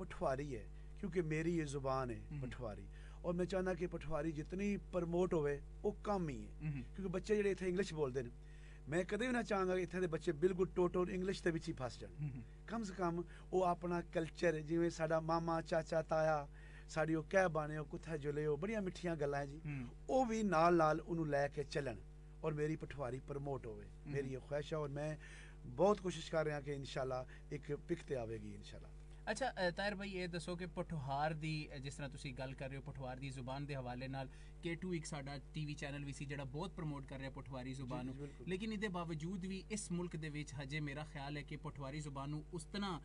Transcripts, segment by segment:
पठवारी है, क्योंकि मेरी ये ज़ुबान है पठवारी, और मैं चाहना कि पठवारी जितनी प्रमोट होवे वो कम ही है, क्योंकि बच्चे जेह्ड़े इत्थे इंग्लिश बोलते हैं, मैं कदे भी ना चाहांगा कि इत्थे दे बच्चे बिल्कुल टोटल इंग्लिश दे विच ही फस जान। कम से कम वो अपना कल्चर, जिवें साडा मामा चाचा ताया साड़ी वो कह बाने हो कुत्थे जुले हो, बड़ियां मिठियां गल्लां जी, वो भी नाल नाल उन्होंने लैके चलन और मेरी पठवारी प्रमोट होवे। मेरी ये ख्वाहिश है और मैं बहुत कोशिश कर रहा कि इंशाल्लाह एक पिक ते आवेगी इंशाल्लाह। अच्छा ताहिर भाई ये दसो कि पठवार दी जिस तरह तुसी गल कर रहे हो पठवार दी जुबान के हवाले नाल K2 एक साडा टीवी चैनल भी सी जिहड़ा बहुत प्रमोट कर रहा है पठवारी जुबान नूं, लेकिन इहदे बावजूद भी इस मुल्क दे विच हजे मेरा ख्याल है कि पठवारी जुबान नूं उस तरह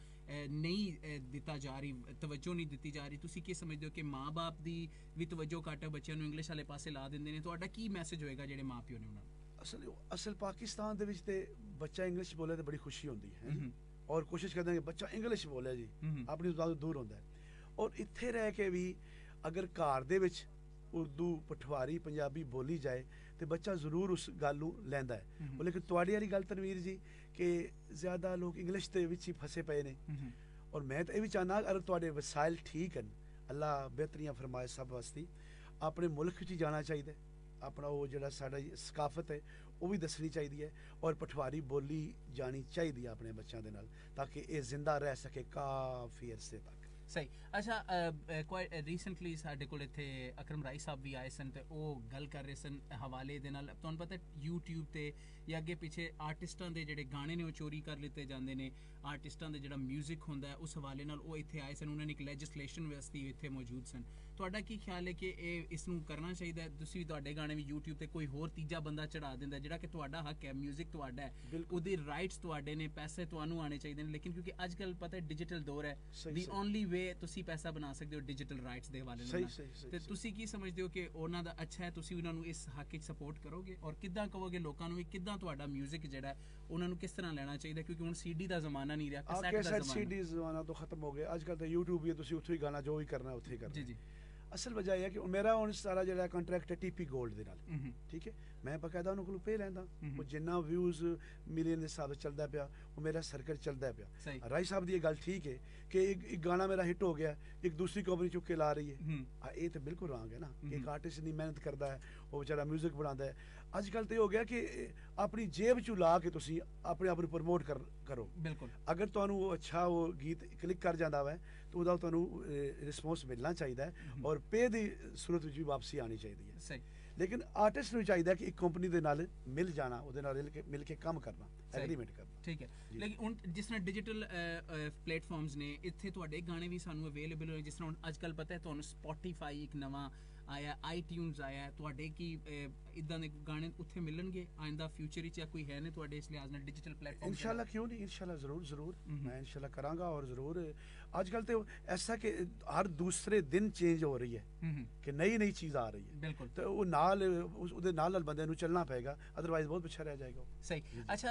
नहीं दिता जा रही, तवज्जो नहीं दी जा रही। तुसी की समझदे हो कि माँ बाप दी भी तवज्जो घट है, बच्चों नूं इंग्लिश वाले पासे ला दिंदे ने, तुहाडा की मैसेज होएगा जिहड़े माँ प्यो ने उन्हां नूं? असल पाकिस्तान दे विच ते बच्चा इंग्लिश बोले तो बड़ी खुशी होंदी है और कोशिश करते हैं कि बच्चा इंग्लिश बोले जी, अपनी ज़ुबान तो दूर होता है। और इत्थे रह के भी अगर घर दे विच उर्दू पठवारी पंजाबी बोली जाए तो बच्चा जरूर उस गल नूं लैंदा है। लेकिन तुहाडी वाली गल तनवीर जी कि ज़्यादा लोग इंग्लिश दे विच ही फसे पे ने, और मैं तो यह भी चाहना अगर तुहाडे वसाइल ठीक हैं, अल्लाह बेहतरियां फरमाए सब वास्ते, अपने मुल्क च जाना चाहिए, अपना वो जो साडा सकाफत है वो भी दसनी चाहिए है और पठवारी बोली जानी चाहिए अपने बच्चों के नाल, ताकि ये जिंदा रह सके काफ़ी अरसे तक। सही। अच्छा क्वाइट रीसेंटली साडे कोल इत्थे अकरम राई साहब भी आए सन ते ओह गल कर रहे सन हवाले दे नाल, तुहानूं पता यूट्यूब ते या अगे पिछे आर्टिस्टां दे जिहड़े गाने ने ओह चोरी कर लिते जांदे ने, आर्टिस्टां दे जिहड़ा म्यूजिक हुंदा है उस हवाले नाल ओह इत्थे आए सन, उन्होंने एक लैजिस्लेशन वास्ते इत्थे मौजूद सन। तुहाडा की ख्याल है कि इसनूं करना चाहिए? तुसीं तुहाडे गाने भी यूट्यूब ते कोई होर तीजा बंदा चढ़ा दिंदा जिहड़ा कि तुहाडा हक है, म्यूजिक तुहाडा है, ओहदी राइट्स तुहाडे ने, पैसे तुहानूं आने चाहिए ने, लेकिन क्योंकि अजकल पता है डिजिटल दौर है, दी ओनली वे तुसी पैसा बना सकते हो डिजिटल राइट्स दे हवाले नाल। ते तुसी की समझदे हो कि उन्हां दा अच्छा है, तुसी उन्हां नूं इस हक विच सपोर्ट करोगे और किद्दां कहोगे लोकां नूं किद्दां तुहाडा म्यूजिक जेहड़ा है उन्हां नूं किस तरह लेना चाहिए, क्योंकि हुण सीडी दा जमाना नहीं रहा, कैसेट दा जमाना, सीडी जमाना तो खत्म हो गया, आजकल तो यूट्यूब ही तुसी उत्थे ही गाना जो भी करना है उत्थे ही करना। जी जी। असल वजह यह है कि मेरा हुण सारा जो कॉन्ट्रैक्ट है टीपी गोल्ड दे नाल, ठीक है, मैं बकायदा उन्होंने कोलों पे लैंदा, वो जिन्ना व्यूज़ मिलियन के हिसाब से चलता पाया वो मेरा सर्कल चलता पाया। राय साहब की गल ठीक है कि एक गाना मेरा हिट हो गया, एक दूसरी कंपनी चुक के ला रही है, ये तो बिल्कुल रॉन्ग है ना कि एक आर्टिस्ट नहीं मेहनत करता है वो बेचारा म्यूजिक बनाता है। अजकल तो हो गया कि अपनी जेब चू ला के तुसी अपने आप प्रमोट करो, बिल्कुल अगर तुहानूं वो अच्छा वो गीत क्लिक कर जाता है तो उहदा तुहानूं रिस्पॉन्स मिलना चाहिए और पे दी सूरत विच भी वापसी आनी चाहिए है। सही। लेकिन आर्टिस्ट नूं चाहिए कि एक कंपनी दे नाल मिल जाना, उहदे नाल मिल के काम करना, एग्रीमेंट करना, ठीक है। लेकिन हुण जिस तरह डिजिटल प्लेटफॉर्म्स ने इत्थे तुहाडे गाने भी सानूं अवेलेबल होए, जिस तरह हुण अजकल पता है तुहानूं स्पॉटीफाई एक नवां आया, iTunes आया है, तुहाडे की इदां दे गाने उत्थे मिलणगे आइंदा फ्यूचर विच, या कोई है ने तुहाडे इस लिहाज नाल डिजिटल प्लेटफॉर्म? इंशाल्लाह क्यों नहीं, इंशाल्लाह जरूर जरूर मैं इंशाल्लाह करांगा। और जरूर आजकल तो ऐसा कि हर दूसरे दिन चेंज हो रही है कि नई नई चीज आ रही है, बिल्कुल, तो वो नाल उहदे नाल बंदे नूं चलना पेगा, अदरवाइज बहुत पिछड़ा रह जाएगा। सही। अच्छा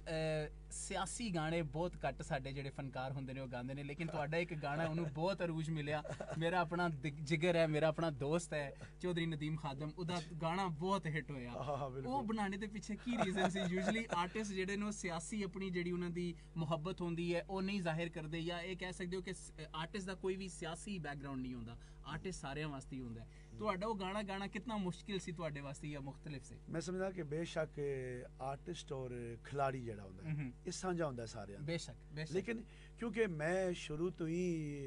सियासी गाने बहुत घट साडे जिहड़े फनकार हुंदे ने ओह गांदे ने, लेकिन तुहाडा एक गाना उहनूं बहुत अरूज मिलिया, मेरा अपना जिगर है, मेरा अपना दोस्त है, चौधरी नदीम खादम, उहदा गाना बहुत हिट होया, ओह बनाने दे पीछे की रीजन सी? यूजुअली आर्टिस्ट जिहड़े ने सियासी अपनी जिहड़ी उन्हां दी मुहब्बत होंदी है ओह नहीं जाहिर करदे, या ये कह सकदे हो कि आर्टिस्ट दा कोई भी सियासी बैकग्राउंड नहीं होंदा, आर्टिस्ट सारियां वास्ते ही होंदा है। तुहाडा ओह गाना गाना कितना मुश्किल सी तुहाडे वास्ते या मुख्तलिफ सी? मैं समझदा कि बेशक आर्टिस्ट और खिलाड़ी जिहड़ा होंदा है इस सांझा होंदा है सारियां, बेशक, लेकिन क्योंकि मैं शुरू तो ही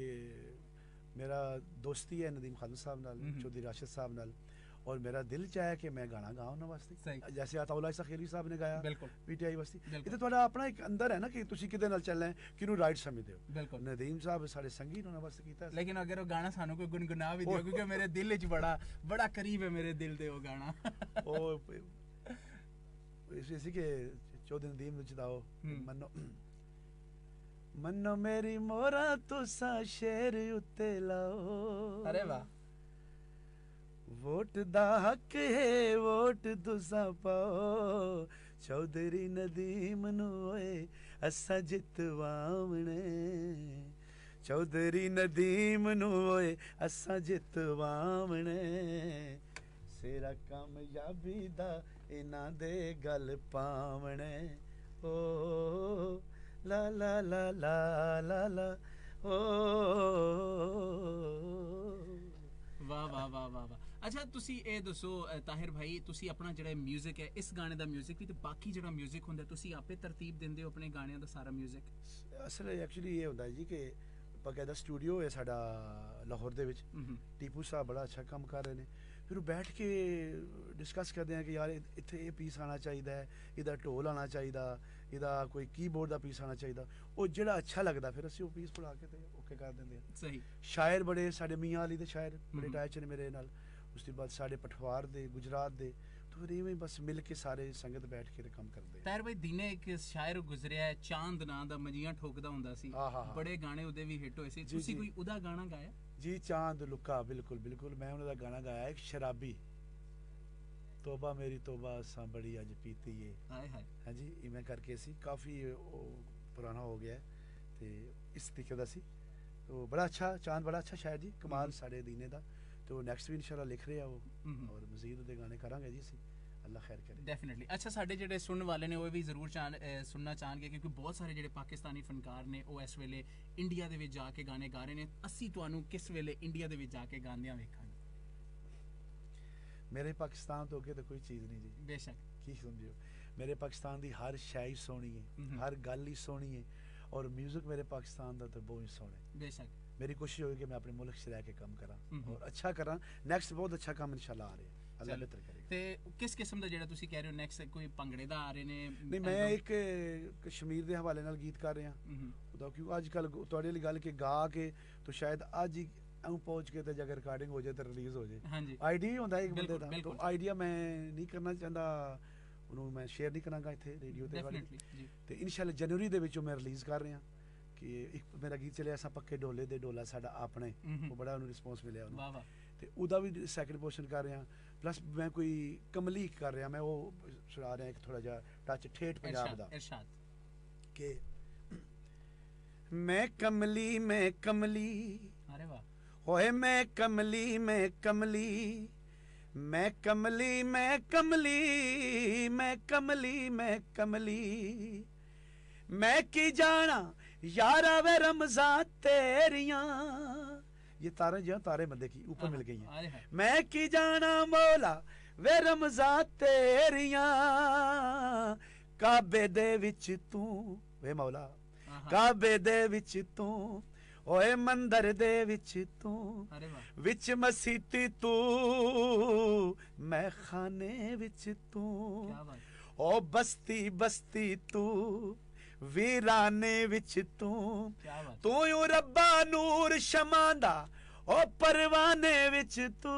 मेरा दोस्ती है नदीम खादम साहब नाल, चौधरी राशिद साहब नाल, और मेरा दिल चाहे कि मैं गाना गाऊं उन्हां वास्ते, जैसे अताउल्लाह खैरी साहब ने गाया पीटीआई वास्ते, ये तो तुहाडा अपना एक अंदर है ना कि तुसी किदे नाल चलना है, किनू राइट समझदे हो। नदीम साहब साडे संगी उन्हां वास्ते कीता, लेकिन अगर वो गाना सानू कोई गुनगुना भी दियो, क्योंकि मेरे दिल विच बड़ा करीब है, मेरे दिल दे वो गाना ओ इसी के चौधरी नदीम विच दाओ मन्नो मन्नो मेरी मोरा तुसा शेर उत्ते लाओ, अरे वाह, वोट दा हक है वोट तुसा पाओ, चौधरी नदीम नू ओए असा जितवावणे, चौधरी नदीम नू ओए असा जितवावणे, सेरा कामयाबी दा इना दे गल पावणे, ओ ला ला ला ला ला ला ਵਾਹ ਵਾਹ ਵਾਹ ਵਾਹ ਵਾਹ। ਅੱਛਾ ਤੁਸੀਂ ਇਹ ਦੱਸੋ ਤਾਹਿਰ ਭਾਈ, ਤੁਸੀਂ ਆਪਣਾ ਜਿਹੜਾ ਮਿਊਜ਼ਿਕ ਹੈ, ਇਸ ਗਾਣੇ ਦਾ ਮਿਊਜ਼ਿਕ ਵੀ ਤੇ ਬਾਕੀ ਜਿਹੜਾ ਮਿਊਜ਼ਿਕ ਹੁੰਦਾ ਤੁਸੀਂ ਆਪੇ ਤਰਤੀਬ ਦਿੰਦੇ ਹੋ ਆਪਣੇ ਗਾਣਿਆਂ ਦਾ ਸਾਰਾ ਮਿਊਜ਼ਿਕ? ਅਸਲ ਐਕਚੁਅਲੀ ਇਹ ਹੁੰਦਾ ਜੀ ਕਿ ਬਕਾਇਦਾ ਸਟੂਡੀਓ ਹੈ ਸਾਡਾ ਲਾਹੌਰ ਦੇ ਵਿੱਚ। ਟੀਪੂ ਸਾਹਿਬ ਬੜਾ ਅੱਛਾ ਕੰਮ ਕਰ ਰਹੇ ਨੇ, ਫਿਰ ਉਹ ਬੈਠ ਕੇ ਡਿਸਕਸ ਕਰਦੇ ਆ ਕਿ ਯਾਰ ਇੱਥੇ ਇਹ ਪੀਸ ਆਉਣਾ ਚਾਹੀਦਾ ਹੈ, ਇਹਦਾ ਢੋਲ ਆਉਣਾ ਚਾਹੀਦਾ, ਇਹਦਾ ਕੋਈ ਕੀਬੋਰਡ ਦਾ ਪੀਸ ਆਉਣਾ ਚਾਹੀਦਾ। ਉਹ ਜਿਹੜਾ ਅੱਛਾ ਲੱਗਦਾ ਫਿਰ ਅਸੀਂ ਉਹ ਪੀਸ ਬਣਾ ਕੇ ਤੇ ਓਕੇ ਕਰ ਦਿੰਦੇ ਹਾਂ। ਸਹੀ। ਸ਼ਾਇਰ ਬੜੇ ਸਾਡੇ ਮੀਆਂ ਅਲੀ ਦੇ ਸ਼ਾਇਰ ਬੜੇ ਟੈਚ ਨੇ ਮੇਰੇ ਨਾਲ, ਉਸ ਤੋਂ ਬਾਅਦ ਸਾਡੇ ਪਠਵਾਰ ਦੇ, ਗੁਜਰਾਤ ਦੇ, तो फिर इवें बस मिल के सारे संगत बैठ के काम करते हैं। ताहिर भाई दिने एक शायर गुजरिया है चांद नां दा मजियां ठोकदा हुंदा सी, बड़े गाने उदे भी हिट होए सी, तुसी कोई उदा गाना गाया? जी चांद लुका, बिल्कुल बिल्कुल मैं उन्हां दा गाना गाया एक शराबी, तौबा मेरी तौबा असां बड़ी अज पीती है, हाय हाय। हां जी इवें करके सी, काफी पुराना हो गया है ते इस तरीके दा सी। तो बड़ा अच्छा चांद, बड़ा अच्छा शायर जी, कमाल साडे दीने दा। तो नेक्स्ट भी इंशाल्लाह लिख रहे हैं वो और मजीद उहदे गाने करांगे जी ਅਸੀਂ, ਅੱਲਾ ਖੈਰ ਕਰੇ। ਡੈਫੀਨਿਟਲੀ। ਅੱਛਾ ਸਾਡੇ ਜਿਹੜੇ ਸੁਣਨ ਵਾਲੇ ਨੇ ਉਹ ਵੀ ਜ਼ਰੂਰ ਸੁਣਨਾ ਚਾਹਣਗੇ ਕਿਉਂਕਿ ਬਹੁਤ ਸਾਰੇ ਜਿਹੜੇ ਪਾਕਿਸਤਾਨੀ ਫਨਕਾਰ ਨੇ ਉਹ ਇਸ ਵੇਲੇ ਇੰਡੀਆ ਦੇ ਵਿੱਚ ਜਾ ਕੇ ਗਾਣੇ ਗਾ ਰਹੇ ਨੇ। ਅਸੀਂ ਤੁਹਾਨੂੰ ਕਿਸ ਵੇਲੇ ਇੰਡੀਆ ਦੇ ਵਿੱਚ ਜਾ ਕੇ ਗਾਉਂਦਿਆਂ ਵੇਖਾਂਗੇ। ਮੇਰੇ ਪਾਕਿਸਤਾਨ ਤੋਂ ਅੱਗੇ ਤਾਂ ਕੋਈ ਚੀਜ਼ ਨਹੀਂ ਜੀ। ਬੇਸ਼ੱਕ। ਕੀ ਸਮਝਿਓ, ਮੇਰੇ ਪਾਕਿਸਤਾਨ ਦੀ ਹਰ ਸ਼ੈ ਹੀ ਸੋਹਣੀ ਹੈ, ਹਰ ਗੱਲ ਹੀ ਸੋਹਣੀ ਹੈ और म्यूजिक मेरे पाकिस्तान का तो बहुत ही सोहना है। बेशक मेरी कोशिश होगी कि मैं अपने मुल्क से रह के काम करा और अच्छा करा। नेक्स्ट बहुत अच्छा काम इंशाल्लाह आ रहा है, अल्लाह बेहतर करेगा। ते किस किस्म दा जेड़ा तुसी कह रहे हो नेक्स्ट कोई भंगड़े दा आ रहे ने? नहीं मैं एक कश्मीर दे हवाले नाल गीत कर रहा ओदा, क्यों आजकल तुहाडे वाली गल के गा के तो शायद आज ही पहुंच के तो जगह रिकॉर्डिंग हो जाए तो रिलीज हो जाए। आइडिया होंदा एक बंदे दा, तो आइडिया मैं नहीं करना चाहता ਉਹਨੂੰ ਮੈਂ ਸ਼ੇਅਰ ਨਹੀਂ ਕਰਾਂਗਾ ਇੱਥੇ ਰੇਡੀਓ ਤੇ ਵਾਲੀ ਤੇ ਇਨਸ਼ਾਅੱਲਾ ਜਨਵਰੀ ਦੇ ਵਿੱਚ ਮੈਂ ਰਿਲੀਜ਼ ਕਰ ਰਿਹਾ ਕਿ ਇੱਕ ਮੇਰਾ ਗੀਤ ਚੱਲਿਆ ਸਾ ਪੱਕੇ ਢੋਲੇ ਦੇ ਢੋਲਾ ਸਾਡਾ ਆਪਣੇ, ਉਹ ਬੜਾ ਉਹਨੂੰ ਰਿਸਪੌਂਸ ਮਿਲਿਆ ਉਹਨੂੰ। ਵਾਹ ਵਾਹ। ਤੇ ਉਹਦਾ ਵੀ ਸੈਕਿੰਡ ਪੋਰਸ਼ਨ ਕਰ ਰਿਹਾ, ਪਲੱਸ ਮੈਂ ਕੋਈ ਕਮਲੀ ਕਰ ਰਿਹਾ, ਮੈਂ ਉਹ ਸੁਣਾ ਰਿਹਾ ਇੱਕ ਥੋੜਾ ਜਿਹਾ ਟੱਚ ਠੇਠ ਪੰਜਾਬ ਦਾ ਇਰਸ਼ਾਦ ਕਿ ਮੈਂ ਕਮਲੀ ਅਰੇ ਵਾਹ ਹੋਏ ਮੈਂ ਕਮਲੀ मैं कमली मैं की जाना यारा वे रमजान तेरियां, ये तारे जो तारे बंदे की ऊपर मिल गई हैं। मैं की जाना मौला वे रमजान तेरियां, काबे दे विच तू वे मौला, काबे दे विच तू ओए मंदर दे विच तू, विच मसीती तू, मैं खाने विच तू, ओ बस्ती बस्ती तू, वीराने विच तू, तू यू रब्बा नूर शमांदा ओ परवाने विच तू,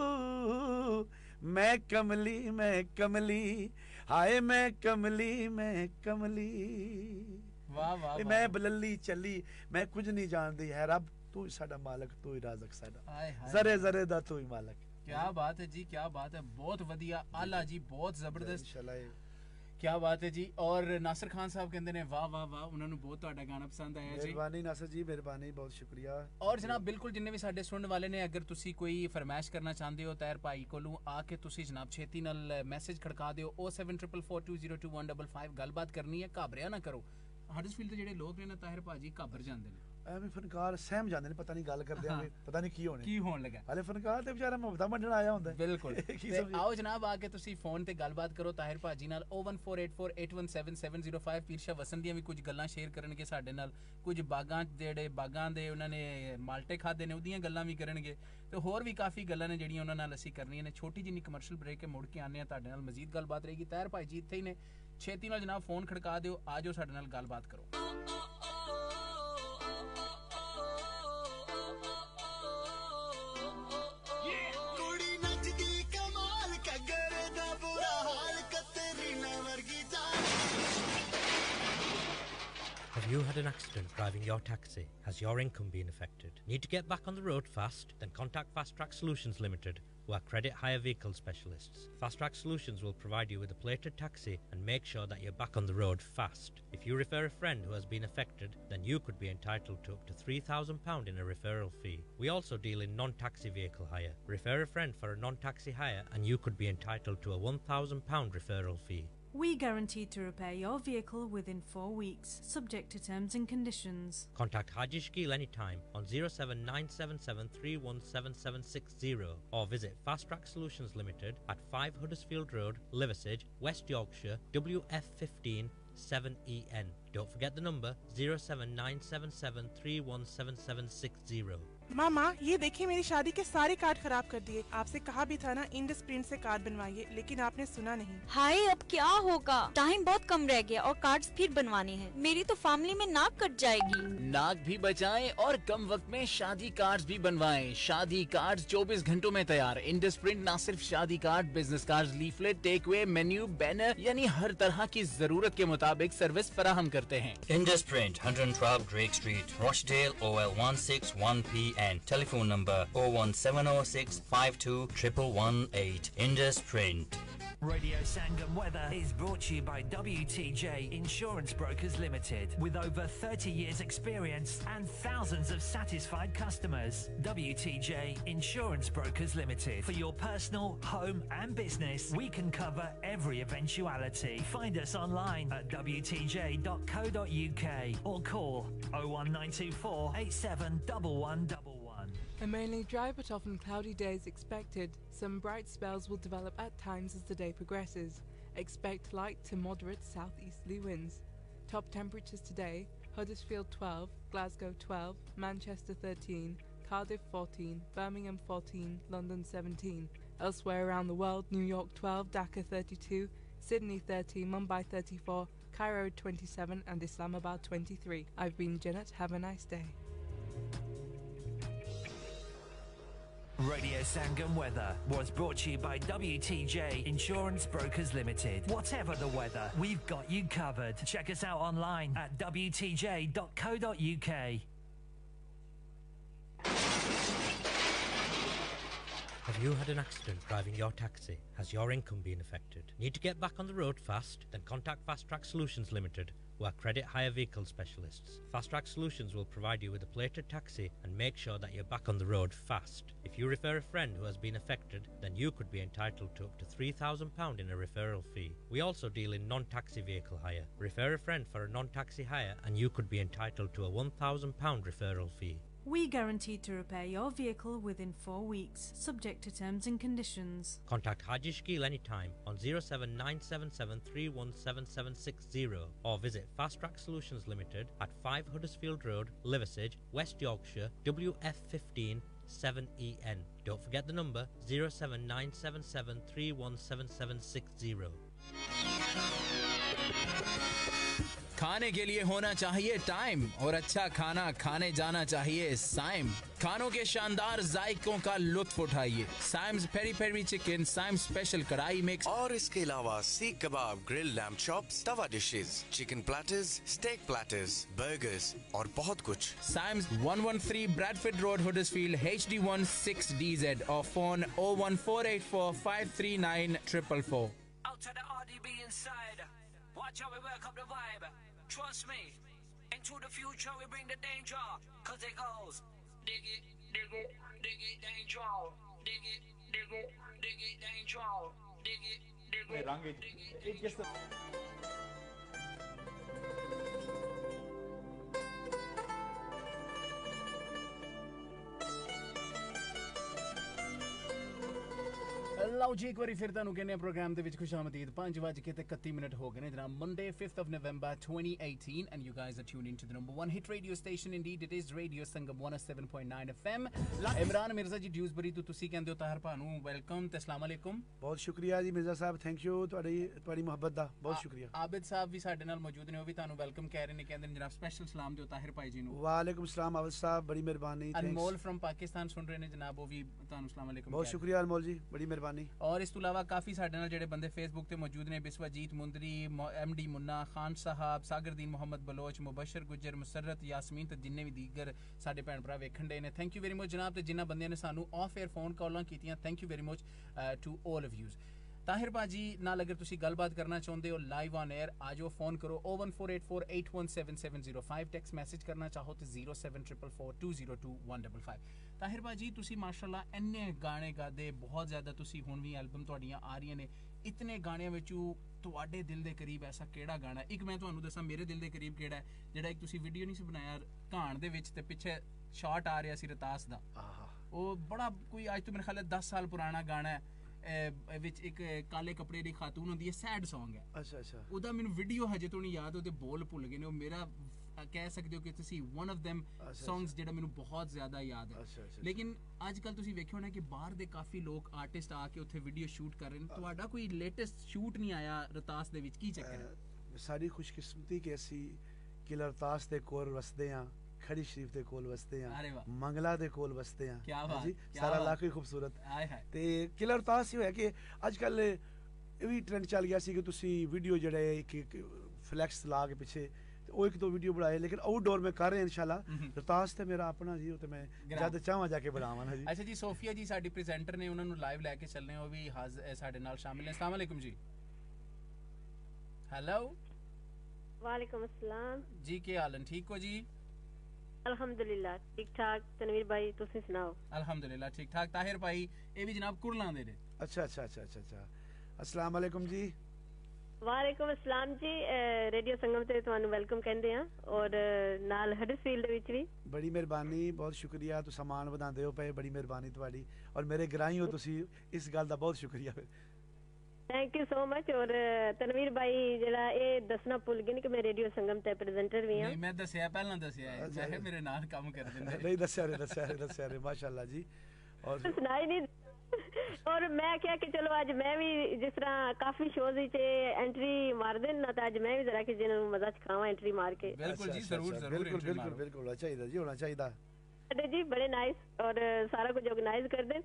मैं कमली हाय मैं कमली। वाह वाह। मैं बलली चली मैं कुछ नहीं जानती है रब, तू ही साडा मालक, तू ही राज़क साडा, जरे जरे दा तू ही मालक। क्या बात है जी, क्या बात है, बहुत वधिया आला जी, बहुत जबरदस्त, क्या बात है जी। और नासिर खान साहब कहते ने वाह वाह वाह, उन्होंने बहुत ਤੁਹਾਡਾ ਗਾਣਾ ਪਸੰਦ ਆਇਆ ਜੀ। ਮਿਹਰਬਾਨੀ ਨਾਸਿਰ ਜੀ, ਮਿਹਰਬਾਨੀ, ਬਹੁਤ ਸ਼ੁਕਰੀਆ। ਔਰ ਜਨਾਬ ਬਿਲਕੁਲ ਜਿੰਨੇ ਵੀ ਸਾਡੇ ਸੁਣਨ ਵਾਲੇ ਨੇ, ਅਗਰ ਤੁਸੀਂ ਕੋਈ ਫਰਮਾਇਸ਼ ਕਰਨਾ ਚਾਹੁੰਦੇ ਹੋ ਤਾਹਿਰ ਭਾਈ ਕੋਲੋਂ ਆ ਕੇ ਤੁਸੀਂ ਜਨਾਬ ਛੇਤੀ ਨਾਲ ਮੈਸੇਜ ਖੜਕਾ ਦਿਓ 07442022155 ਗੱਲਬਾਤ ਕਰਨੀ ਹੈ, ਘਾਬਰਿਆ ਨਾ ਕਰੋ। ਹਡਸਫੀਲਡ ਦੇ ਜਿਹੜੇ ਲੋਕ ਨੇ ਨਾ ਤਾਹਿਰ ਭਾਜੀ ਘਾਬਰ ਜਾਂਦੇ ਨੇ, ਐਵੇਂ ਫਨਕਾਰ ਸਹਿਮ ਜਾਂਦੇ ਨੇ, ਪਤਾ ਨਹੀਂ ਗੱਲ ਕਰਦੇ ਆਂ ਪਤਾ ਨਹੀਂ ਕੀ ਹੋਣ ਲੱਗਾ। ਹਾਲੇ ਫਨਕਾਰ ਤੇ ਵਿਚਾਰਾ ਮੁਹੱਬਤਾਂ ਵੰਡਣ ਆਇਆ ਹੁੰਦਾ। ਬਿਲਕੁਲ। ਆਓ ਜਨਾਬ ਆ ਕੇ ਤੁਸੀਂ ਫੋਨ ਤੇ ਗੱਲਬਾਤ ਕਰੋ ਤਾਹਿਰ ਭਾਜੀ ਨਾਲ 01484817705। ਪੀਰਸ਼ਾ ਵਸਨ ਦੀਆਂ ਵੀ ਕੁਝ ਗੱਲਾਂ ਸ਼ੇਅਰ ਕਰਨਗੇ ਸਾਡੇ ਨਾਲ, ਕੁਝ ਬਾਗਾਂ ਦੇ ਉਹਨਾਂ ਨੇ ਮਾਲਟੇ ਖਾਦੇ ਨੇ ਉਹਦੀਆਂ ਗੱਲਾਂ ਵੀ ਕਰਨਗੇ, ਤੇ ਹੋਰ ਵੀ ਕਾਫੀ ਗੱਲਾਂ ਨੇ ਜਿਹੜੀਆਂ ਉਹਨਾਂ ਨਾਲ ਅਸੀਂ ਕਰਨੀਆਂ ਨੇ। ਛੋਟੀ ਜਿਹੀ ਕਮਰਸ਼ੀਅਲ ਬ੍ਰੇਕ ਕੇ ਮੁੜ ਕੇ ਆਉਂਦੇ ਆ, ਤੁਹਾਡੇ ਨਾਲ ਮਜ਼ੀਦ ਗੱਲਬਾਤ ਰਹੇਗੀ। ਤਾਹਿਰ ਭਾਈ ਜੀ ਇੱਥੇ ਹੀ ਨੇ, ਛੇਤੀ ਨਾਲ ਜਨਾਬ ਫੋਨ ਖੜਕਾ ਦਿਓ, ਆ ਜਾਓ ਸਾਡੇ ਨਾਲ ਗੱਲਬਾਤ ਕਰੋ। Have you had an accident driving your taxi? Has your income been affected? Need to get back on the road fast? Then contact Fast Track Solutions Limited, who are credit hire vehicle specialists. Fast Track Solutions will provide you with a plated taxi and make sure that you're back on the road fast. If you refer a friend who has been affected, then you could be entitled to up to £3,000 in a referral fee. We also deal in non-taxi vehicle hire. Refer a friend for a non-taxi hire and you could be entitled to a £1,000 referral fee. We guarantee to repair your vehicle within 4 weeks, subject to terms and conditions. Contact Haji Shakil anytime on 07977317760 or visit Fast Track Solutions Limited at 5 Huddersfield Road, Liversedge, West Yorkshire, WF15 7EN. Don't forget the number 07977317760. मामा ये देखिए मेरी शादी के सारे card खराब कर दिए आपसे कहा भी था ना इंडस प्रिंट से कार्ड बनवाइए लेकिन आपने सुना नहीं हाय अब क्या होगा टाइम बहुत कम रह गया और कार्ड्स फिर बनवाने हैं मेरी तो फैमिली में नाक कट जाएगी नाक भी बचाएं और कम वक्त में शादी कार्ड्स भी बनवाएं शादी कार्ड्स 24 घंटों में तैयार इंडस प्रिंट न सिर्फ शादी card business card leaflet take away menu banner यानी हर तरह की जरूरत के मुताबिक सर्विस फराहम करते हैं Indus Print 112 Drake Street Rochdale OL161PN telephone number 01706 52 118 Indus Print Radio Sangam Weather is brought to you by WTJ Insurance Brokers Limited. With over 30 years experience and thousands of satisfied customers. WTJ Insurance Brokers Limited. For your personal, home and business, we can cover every eventuality. Find us online at wtj.co.uk or call 01924 871111. A mainly dry but often cloudy day is expected. Some bright spells will develop at times as the day progresses. Expect light to moderate southeasterly winds. Top temperatures today: Huddersfield 12, Glasgow 12, Manchester 13, Cardiff 14, Birmingham 14, London 17. Elsewhere around the world: New York 12, Dhaka 32, Sydney 30, Mumbai 34, Cairo 27 and Islamabad 23. I've been Janet. Have a nice day. Radio Sangam Weather was brought to you by WTJ Insurance Brokers Limited. Whatever the weather, we've got you covered. Check us out online at wtj.co.uk. Have you had an accident driving your taxi? Has your income been affected? Need to get back on the road fast? Then contact Fast Track Solutions Limited, who are credit hire vehicle specialists. Fast Track Solutions will provide you with a plated taxi and make sure that you're back on the road fast. If you refer a friend who has been affected, then you could be entitled to up to £3,000 in a referral fee. We also deal in non-taxi vehicle hire. Refer a friend for a non-taxi hire and you could be entitled to a £1,000 referral fee. We guarantee to repair your vehicle within 4 weeks, subject to terms and conditions. Contact Haji Shakil anytime on 07977317760 or visit Fast Track Solutions Limited at 5 Huddersfield Road, Liversedge, West Yorkshire, WF15 7EN. Don't forget the number 07977317760. खाने के लिए होना चाहिए time और अच्छा खाना खाने जाना चाहिए साइम खानों के शानदार जायकों का लुत्फ उठाइए Saims peri peri chicken Saims special karahi mix और इसके अलावा seekh kebab grill lamb chops tawa dishes chicken platters steak platters burgers और बहुत कुछ Saims 113 Bradford Road Huddersfield HD1 6DZ or phone 01484539444 Out to the RDB inside. Watch how we work up the vibe. Trust me. Into the future we bring the danger. Cause it goes. Dig it, danger. Dig it, danger. Dig it, It gets the... ਲਓ ਜੀ ਇੱਕ ਵਾਰੀ ਫਿਰ ਤੁਹਾਨੂੰ ਕਹਿੰਦੇ ਆ programme ਦੇ ਵਿੱਚ ਖੁਸ਼ਾਮਦੀਦ 5:31 ਹੋ ਗਏ ਨੇ ਜਨਾਬ Monday 5th of November 2018 and you guys are tuned into the number one hit radio station indeed it is Radio Sangam 107.9 FM Imran Mirza ਜੀ ਡਿਊਸਬਰੀ ਤੋਂ ਤੁਸੀਂ ਕਹਿੰਦੇ ਹੋ ਤਾਹਿਰ ਭਾ ਨੂੰ ਵੈਲਕਮ ਤੇ ਅਸਲਾਮ ਅਲੈਕੁਮ ਬਹੁਤ ਸ਼ੁਕਰੀਆ ਜੀ ਮਿਰਜ਼ਾ ਸਾਹਿਬ ਥੈਂਕ ਯੂ ਤੁਹਾਡੀ ਮੁਹੱਬਤ ਦਾ ਬਹੁਤ ਸ਼ੁਕਰੀਆ ਆਬਿਦ ਸਾਹਿਬ ਵੀ ਸਾਡੇ ਨਾਲ ਮੌਜੂਦ ਨੇ ਉਹ ਵੀ ਤੁਹਾਨੂੰ ਵੈਲਕਮ ਕਹਿ ਰਹੇ ਨੇ ਕਹਿੰਦੇ ਨੇ ਜਨਾਬ ਸਪੈਸ਼ਲ ਸਲਾਮ ਦਿਓ ਤਾਹਿਰ ਭਾਈ ਜੀ ਨੂੰ ਵਾਲੇਕੁਮ ਸਲਾਮ ਆਬਿਦ ਸਾਹਿਬ ਬੜੀ ਮਿਹਰਬਾਨੀ ਅਨਮੋਲ ਫਰਮ ਪਾਕਿਸਤਾਨ ਸੁਣ ਰਹੇ ਨੇ ਜਨਾਬ ਉਹ ਵੀ ਤੁਹਾਨੂੰ ਸਲਾਮ ਅਲੈਕੁਮ ਬਹੁਤ ਸ਼ੁਕਰੀਆ ਅਨਮੋਲ ਜੀ ਬੜੀ ਮਿਹਰਬਾਨੀ और इस तो अलावा काफ़ी साढ़े नाल जेडे बंदे फेसबुक ते मौजूद ने बिस्वाजीत मुंदरी MD मुन्ना खान साहब सागरदीन मोहम्मद बलोच मुबशर गुजर मुसरत यासमीन ते जिन्ने भी दीगर साडे भैन भरा वेखण दे ने थैंक यू वेरी मच जनाब ते जिन्ना बंदियां ने सानू ऑफ एयर फोन कॉलां कीतियां thank you very much to all of you Tahir भाजी नाल अगर तुसी गलबात करना चाहते हो लाइव ऑन एयर आ जाओ फोन करो 01484817705 टेक्स्ट मैसेज करना चाहो तो 07444202155 ताहिर भाजी तुसी माशाल्लाह इन्ने गाने गादे बहुत ज़्यादा तुसी हुण भी एल्बम तुहाडियां आ रही ने इतने गाणियां विचों ਤੁਹਾਡੇ ਦਿਲ ਦੇ ਕਰੀਬ ਐਸਾ ਕਿਹੜਾ ਗਾਣਾ? ਇੱਕ ਮੈਂ ਤੁਹਾਨੂੰ ਦੱਸਾਂ ਮੇਰੇ ਦਿਲ ਦੇ ਕਰੀਬ ਕਿਹੜਾ ਹੈ, ਜਿਹੜਾ ਇੱਕ ਤੁਸੀਂ ਵੀਡੀਓ ਨਹੀਂ ਸੀ ਬਣਾਇਆ ਘਾਣ ਦੇ ਵਿੱਚ ਤੇ ਪਿੱਛੇ ਸ਼ਾਟ ਆ ਰਿਹਾ ਸੀ ਰਤਾਸ ਦਾ, ਉਹ ਬੜਾ ਕੋਈ ਅੱਜ ਤੋਂ ਮੇਰੇ ਖਿਆਲ 10 ਸਾਲ ਪੁਰਾਣਾ ਗਾਣਾ ਹੈ, ਵਿੱਚ ਇੱਕ ਕਾਲੇ ਕੱਪੜੇ ਦੀ ਖਾਤੂਨ ਹੁੰਦੀ ਹੈ, ਸੈਡ Song ਹੈ। ਅੱਛਾ ਅੱਛਾ, ਉਹਦਾ ਮੈਨੂੰ ਵੀਡੀਓ ਹਜੇ ਤੋਂ ਨਹੀਂ ਯਾਦ, ਉਹਦੇ ਬੋਲ ਭੁੱਲ ਗਏ ਨੇ। ਉਹ ਮੇਰਾ ਕਹਿ ਸਕਦੇ ਹੋ ਕਿ ਤੁਸੀਂ one of them songs ਜਿਹੜਾ ਮੈਨੂੰ ਬਹੁਤ ਜ਼ਿਆਦਾ ਯਾਦ ਹੈ। ਲੇਕਿਨ ਅੱਜ ਕੱਲ ਤੁਸੀਂ ਵੇਖਿਓ ਨਾ ਕਿ ਬਾਹਰ ਦੇ ਕਾਫੀ ਲੋਕ ਆਰਟਿਸਟ ਆ ਕੇ ਉੱਥੇ ਵੀਡੀਓ ਸ਼ੂਟ ਕਰ ਰਹੇ ਨੇ, ਤੁਹਾਡਾ ਕੋਈ ਲੇਟੈਸਟ ਸ਼ੂਟ ਨਹੀਂ ਆਇਆ ਰਤਾਸ ਦੇ ਵਿੱਚ, ਕੀ ਚੱਕਰ ਹੈ? ਸਾਡੀ ਖੁਸ਼ਕਿਸਮਤੀ ਕਿ ਅਸੀਂ ਕਿਲ੍ਹਾ ਰਤਾਸ ਦੇ ਕੋਲ ਵਸਦੇ ਹਾਂ, ਖੜੀ ਸ਼ਰੀਫ ਦੇ ਕੋਲ ਵਸਦੇ ਹਾਂ, ਮੰਗਲਾ ਦੇ ਕੋਲ ਵਸਦੇ ਹਾਂ ਜੀ, ਸਾਰਾ ਇਲਾਕਾ ਹੀ ਖੂਬਸੂਰਤ। ਤੇ ਕਿਲ੍ਹਾ ਰਤਾਸ ਹੀ ਹੋਇਆ ਕਿ ਅੱਜ ਕੱਲ ਇਹ ਵੀ ਟ੍ਰੈਂਡ ਚੱਲ ਗਿਆ ਸੀ ਕਿ ਤੁਸੀਂ ਵੀਡੀਓ ਜਿਹੜੇ ਇੱਕ ਫਲੈਕਸ ਲਾ ਕੇ ਪਿੱਛੇ ਉਹ ਇੱਕ ਦੋ ਵੀਡੀਓ ਬਣਾਏ, ਲੇਕਿਨ ਆਊਟਡੋਰ ਮੈਂ ਕਰ ਰਿਹਾ ਇਨਸ਼ਾਅੱਲਾ। ਰਤਾਸ ਤੇ ਮੇਰਾ ਆਪਣਾ ਜੀ, ਉਹ ਤੇ ਮੈਂ ਜਦ ਚਾਹਾਂ ਜਾ ਕੇ ਬਣਾਵਾਂ ਨਾ ਜੀ। ਅੱਛਾ ਜੀ, ਸੋਫੀਆ ਜੀ ਸਾਡੀ ਪ੍ਰੈਜ਼ੈਂਟਰ ਨੇ, ਉਹਨਾਂ ਨੂੰ ਲਾਈਵ ਲੈ ਕੇ ਚੱਲਨੇ, ਉਹ ਵੀ ਸਾਡੇ ਨਾਲ ਸ਼ਾਮਿਲ ਨੇ। अस्सलाम वालेकुम जी। हेलो वालेकुम अस्सलाम जी, ਕੀ ਹਾਲ ਹੈ? ਠੀਕ ਹੋ ਜੀ? अल्हम्दुलिल्लाह ठीक ठाक। तनवीर भाई तुसी सुनाओ? अल्हम्दुलिल्लाह ठीक ठाक। ताहिर भाई ਇਹ ਵੀ ਜਨਾਬ ਕੁਰਲਾਂ ਦੇ ਨੇ। ਅੱਛਾ ਅੱਛਾ ਅੱਛਾ ਅੱਛਾ ਅੱਛਾ, अस्सलाम वालेकुम जी। वालेकुम अस्सलाम जी। रेडियो संगम ਤੇ ਤੁਹਾਨੂੰ ਵੈਲਕਮ ਕਹਿੰਦੇ ਆ, ਔਰ ਨਾਲ ਹਡਸਫੀਲਡ ਦੇ ਵਿੱਚ ਵੀ। ਬੜੀ ਮਿਹਰਬਾਨੀ, ਬਹੁਤ ਸ਼ੁਕਰੀਆ, ਤੁਸੀਂ ਸਾਮਾਨ ਵਧਾਉਂਦੇ ਹੋ ਪਏ, ਬੜੀ ਮਿਹਰਬਾਨੀ ਤੁਹਾਡੀ, ਔਰ ਮੇਰੇ ਗਰਾਈ ਹੋ ਤੁਸੀਂ, ਇਸ ਗੱਲ ਦਾ ਬਹੁਤ ਸ਼ੁਕਰੀਆ। Thank you so much. ਔਰ ਤਨਵੀਰ ਭਾਈ ਜਿਹੜਾ ਇਹ ਦੱਸਣਾ ਭੁੱਲ ਗਏ ਨੇ ਕਿ ਮੈਂ ਰੇਡੀਓ ਸੰਗਮ ਤੇ ਪ੍ਰੈਜ਼ੈਂਟਰ ਵੀ ਹਾਂ। ਨਹੀਂ ਮੈਂ ਦੱਸਿਆ, ਪਹਿਲਾਂ ਦੱਸਿਆ ਹੈ, ਮੈਂ ਮੇਰੇ ਨਾਲ ਕੰਮ ਕਰ ਦਿੰਦੇ। ਨਹੀਂ ਦੱਸਿਆ ਰੇ ਮਾਸ਼ਾਅੱਲਾ ਜੀ। ਔਰ ਸੁਣਾਈ ਨਹੀਂ, ਔਰ ਮੈਂ ਕਿਹਾ ਕਿ ਚਲੋ ਅੱਜ ਮੈਂ ਵੀ ਜਿਸ ਤਰ੍ਹਾਂ ਕਾਫੀ ਸ਼ੋਜ਼ ਵਿੱਚ ਐਂਟਰੀ ਮਾਰ ਦੇਣ ਨਾ, ਤਾਂ ਅੱਜ ਮੈਂ ਵੀ ਜ਼ਰਾ ਕਿ ਜਿਹਨਾਂ ਨੂੰ ਮਜ਼ਾ ਚਖਾਵਾਂ ਐਂਟਰੀ ਮਾਰ ਕੇ। ਬਿਲਕੁਲ ਜੀ, ਜ਼ਰੂਰ ਜ਼ਰੂਰ, ਬਿਲਕੁਲ ਬਿਲਕੁਲ ਹੋਣਾ ਚਾਹੀਦਾ ਜੀ, ਹੋਣਾ ਚਾਹੀਦਾ। ਸਾਡੇ ਜੀ ਬੜੇ ਨਾਈਸ ਔਰ ਸਾਰਾ ਕੁਝ ਆਰਗੇਨਾਈਜ਼ ਕਰਦੇ।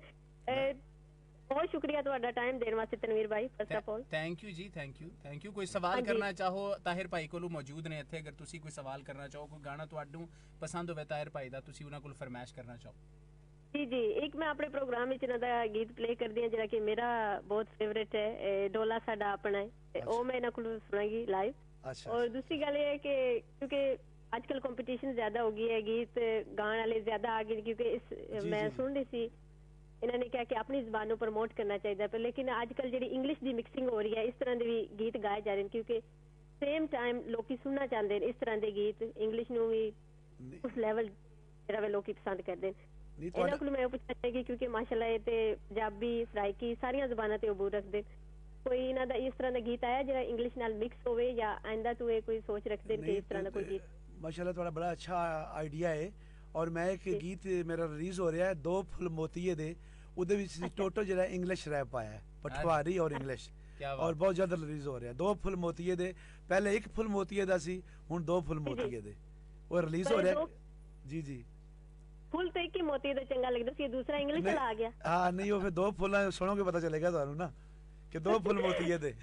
बहुत शुक्रिया ਤੁਹਾਡਾ ਟਾਈਮ ਦੇਣ ਵਾਸਤੇ ਤਨਵੀਰ ਭਾਈ। First of all thank you ਜੀ, ਥੈਂਕ ਯੂ। ਕੋਈ ਸਵਾਲ ਕਰਨਾ ਚਾਹੋ ਤਾਹਿਰ ਭਾਈ ਕੋਲੋਂ ਮੌਜੂਦ ਨੇ ਇੱਥੇ, ਅਗਰ ਤੁਸੀਂ ਕੋਈ ਸਵਾਲ ਕਰਨਾ ਚਾਹੋ, ਕੋਈ ਗਾਣਾ ਤੁਹਾਨੂੰ ਪਸੰਦ ਹੋਵੇ ਤਾਹਿਰ ਭਾਈ ਦਾ, ਤੁਸੀਂ ਉਹਨਾਂ ਕੋਲ ਫਰਮਾਇਸ਼ ਕਰਨਾ ਚਾਹੋ। ਜੀ ਜੀ, ਇੱਕ ਮੈਂ ਆਪਣੇ ਪ੍ਰੋਗਰਾਮ ਵਿੱਚ ਇਹਨਾਂ ਦਾ ਗੀਤ ਪਲੇ ਕਰਦੀ ਹਾਂ ਜਿਹੜਾ ਕਿ ਮੇਰਾ ਬਹੁਤ ਫੇਵਰੇਟ ਹੈ, ਡੋਲਾ ਸਾਡਾ ਆਪਣਾ ਹੈ, ਉਹ ਮੈਂ ਇਹਨਾਂ ਕੋਲ ਸੁਣਾਂਗੀ ਲਾਈਵ। ਔਰ ਦੂਸਰੀ ਗੱਲ ਇਹ ਹੈ ਕਿ ਕਿਉਂਕਿ ਅੱਜ ਕੱਲ ਕੰਪੀਟੀਸ਼ਨ ਜ਼ਿਆਦਾ ਹੋ ਗਈ ਹੈ, ਗੀਤ ਗਾਣ ਵਾਲੇ ਜ਼ਿਆਦਾ ਆ ਗਏ, ਕਿਉਂਕਿ ਇਸ ਮੈਂ ਸੁਣ ਰਹੀ ਸੀ ਇਹਨਾਂ ਨੇ ਕਿਹਾ ਕਿ ਆਪਣੀ ਜ਼ਬਾਨ ਨੂੰ ਪ੍ਰਮੋਟ ਕਰਨਾ ਚਾਹੀਦਾ, ਪਰ ਲੇਕਿਨ ਅੱਜ ਕੱਲ ਜਿਹੜੀ ਇੰਗਲਿਸ਼ ਦੀ ਮਿਕਸਿੰਗ ਹੋ ਰਹੀ ਹੈ, ਇਸ ਤਰ੍ਹਾਂ ਦੇ ਵੀ ਗੀਤ ਗਾਏ ਜਾ ਰਹੇ ਨੇ, ਕਿਉਂਕਿ ਸੇਮ ਟਾਈਮ ਲੋਕੀ ਸੁਣਨਾ ਚਾਹੁੰਦੇ ਨੇ ਇਸ ਤਰ੍ਹਾਂ ਦੇ ਗੀਤ, ਇੰਗਲਿਸ਼ ਨੂੰ ਵੀ ਉਸ ਲੈਵਲ ਜਿਹੜਾ ਵੇ ਲੋਕੀ ਪਸੰਦ ਕਰਦੇ ਨੇ। ਇਹਨਾਂ ਕੋਲ ਮੈਂ ਪੁੱਛਣਾ ਚਾਹਾਂਗੀ ਕਿਉਂਕਿ ਮਾਸ਼ਾਅੱਲਾ ਇਹ ਤੇ ਪੰਜਾਬੀ ਸਰਾਇਕੀ ਸਾਰੀਆਂ ਜ਼ਬਾਨਾਂ ਤੇ ਅਬੂਰ ਰੱਖਦੇ, ਕੋਈ ਇਹਨਾਂ ਦਾ ਇਸ ਤਰ੍ਹਾਂ ਦਾ ਗੀਤ ਆਇਆ ਜਿਹੜਾ ਇੰਗਲਿਸ਼ ਨਾਲ ਮਿਕਸ ਹੋਵੇ, ਜਾਂ ਆਇੰਦਾ ਤੋਂ ਇਹ ਕੋਈ ਸੋਚ ਰੱਖਦੇ ਨੇ ਕਿ ਇਸ ਤਰ੍ਹਾਂ ਦਾ ਕੋਈ ਗੀਤ? ਮਾਸ਼ਾਅੱਲਾ ਤੁਹਾਡਾ ਬੜਾ ਅੱਛਾ ਆਈਡੀਆ ਹੈ, ਔਰ ਮੈਂ ਇੱਕ ਗੀਤ ਮੇਰਾ ਰਿਲੀਜ਼ ਹੋ ਰਿਹਾ ਹੈ, ਦੋ ਫੁੱਲ ਮੋਤੀਏ ਦੇ, ਉਹਦੇ ਵਿੱਚ ਟੋਟਲ ਜਿਹੜਾ ਇੰਗਲਿਸ਼ ਰੈਪ ਆਇਆ ਹੈ, ਪਠਵਾਰੀ ਔਰ ਇੰਗਲਿਸ਼, ਔਰ ਬਹੁਤ ਜਲਦ ਰਿਲੀਜ਼ ਹੋ ਰਿਹਾ। ਦੋ ਫੁੱਲ ਮੋਤੀਏ ਦੇ, ਪਹਿਲੇ ਇੱਕ ਫੁੱਲ ਮੋਤੀਏ ਦਾ ਸੀ, ਹੁਣ ਦੋ ਫੁੱਲ ਮੋਤੀਏ ਦੇ, ਉਹ ਰਿਲੀਜ਼ ਹੋ ਰਿਹਾ। ਜੀ ਜੀ, ਫੁੱਲ ਤੇ ਇੱਕ ਹੀ ਮੋਤੀ ਦਾ ਚੰਗਾ ਲੱਗਦਾ ਸੀ, ਦੂਸਰਾ ਇੰਗਲਿਸ਼ ਵਾਲਾ ਆ ਗਿਆ। ਹਾਂ ਨਹੀਂ, ਉਹ ਫਿਰ ਦੋ ਫੁੱਲਾਂ ਸੁਣੋਗੇ ਪਤਾ ਚੱਲੇਗਾ ਤੁਹਾਨੂੰ ਨਾ ਕਿ ਦੋ ਫੁੱਲ ਮੋਤੀਏ ਦੇ।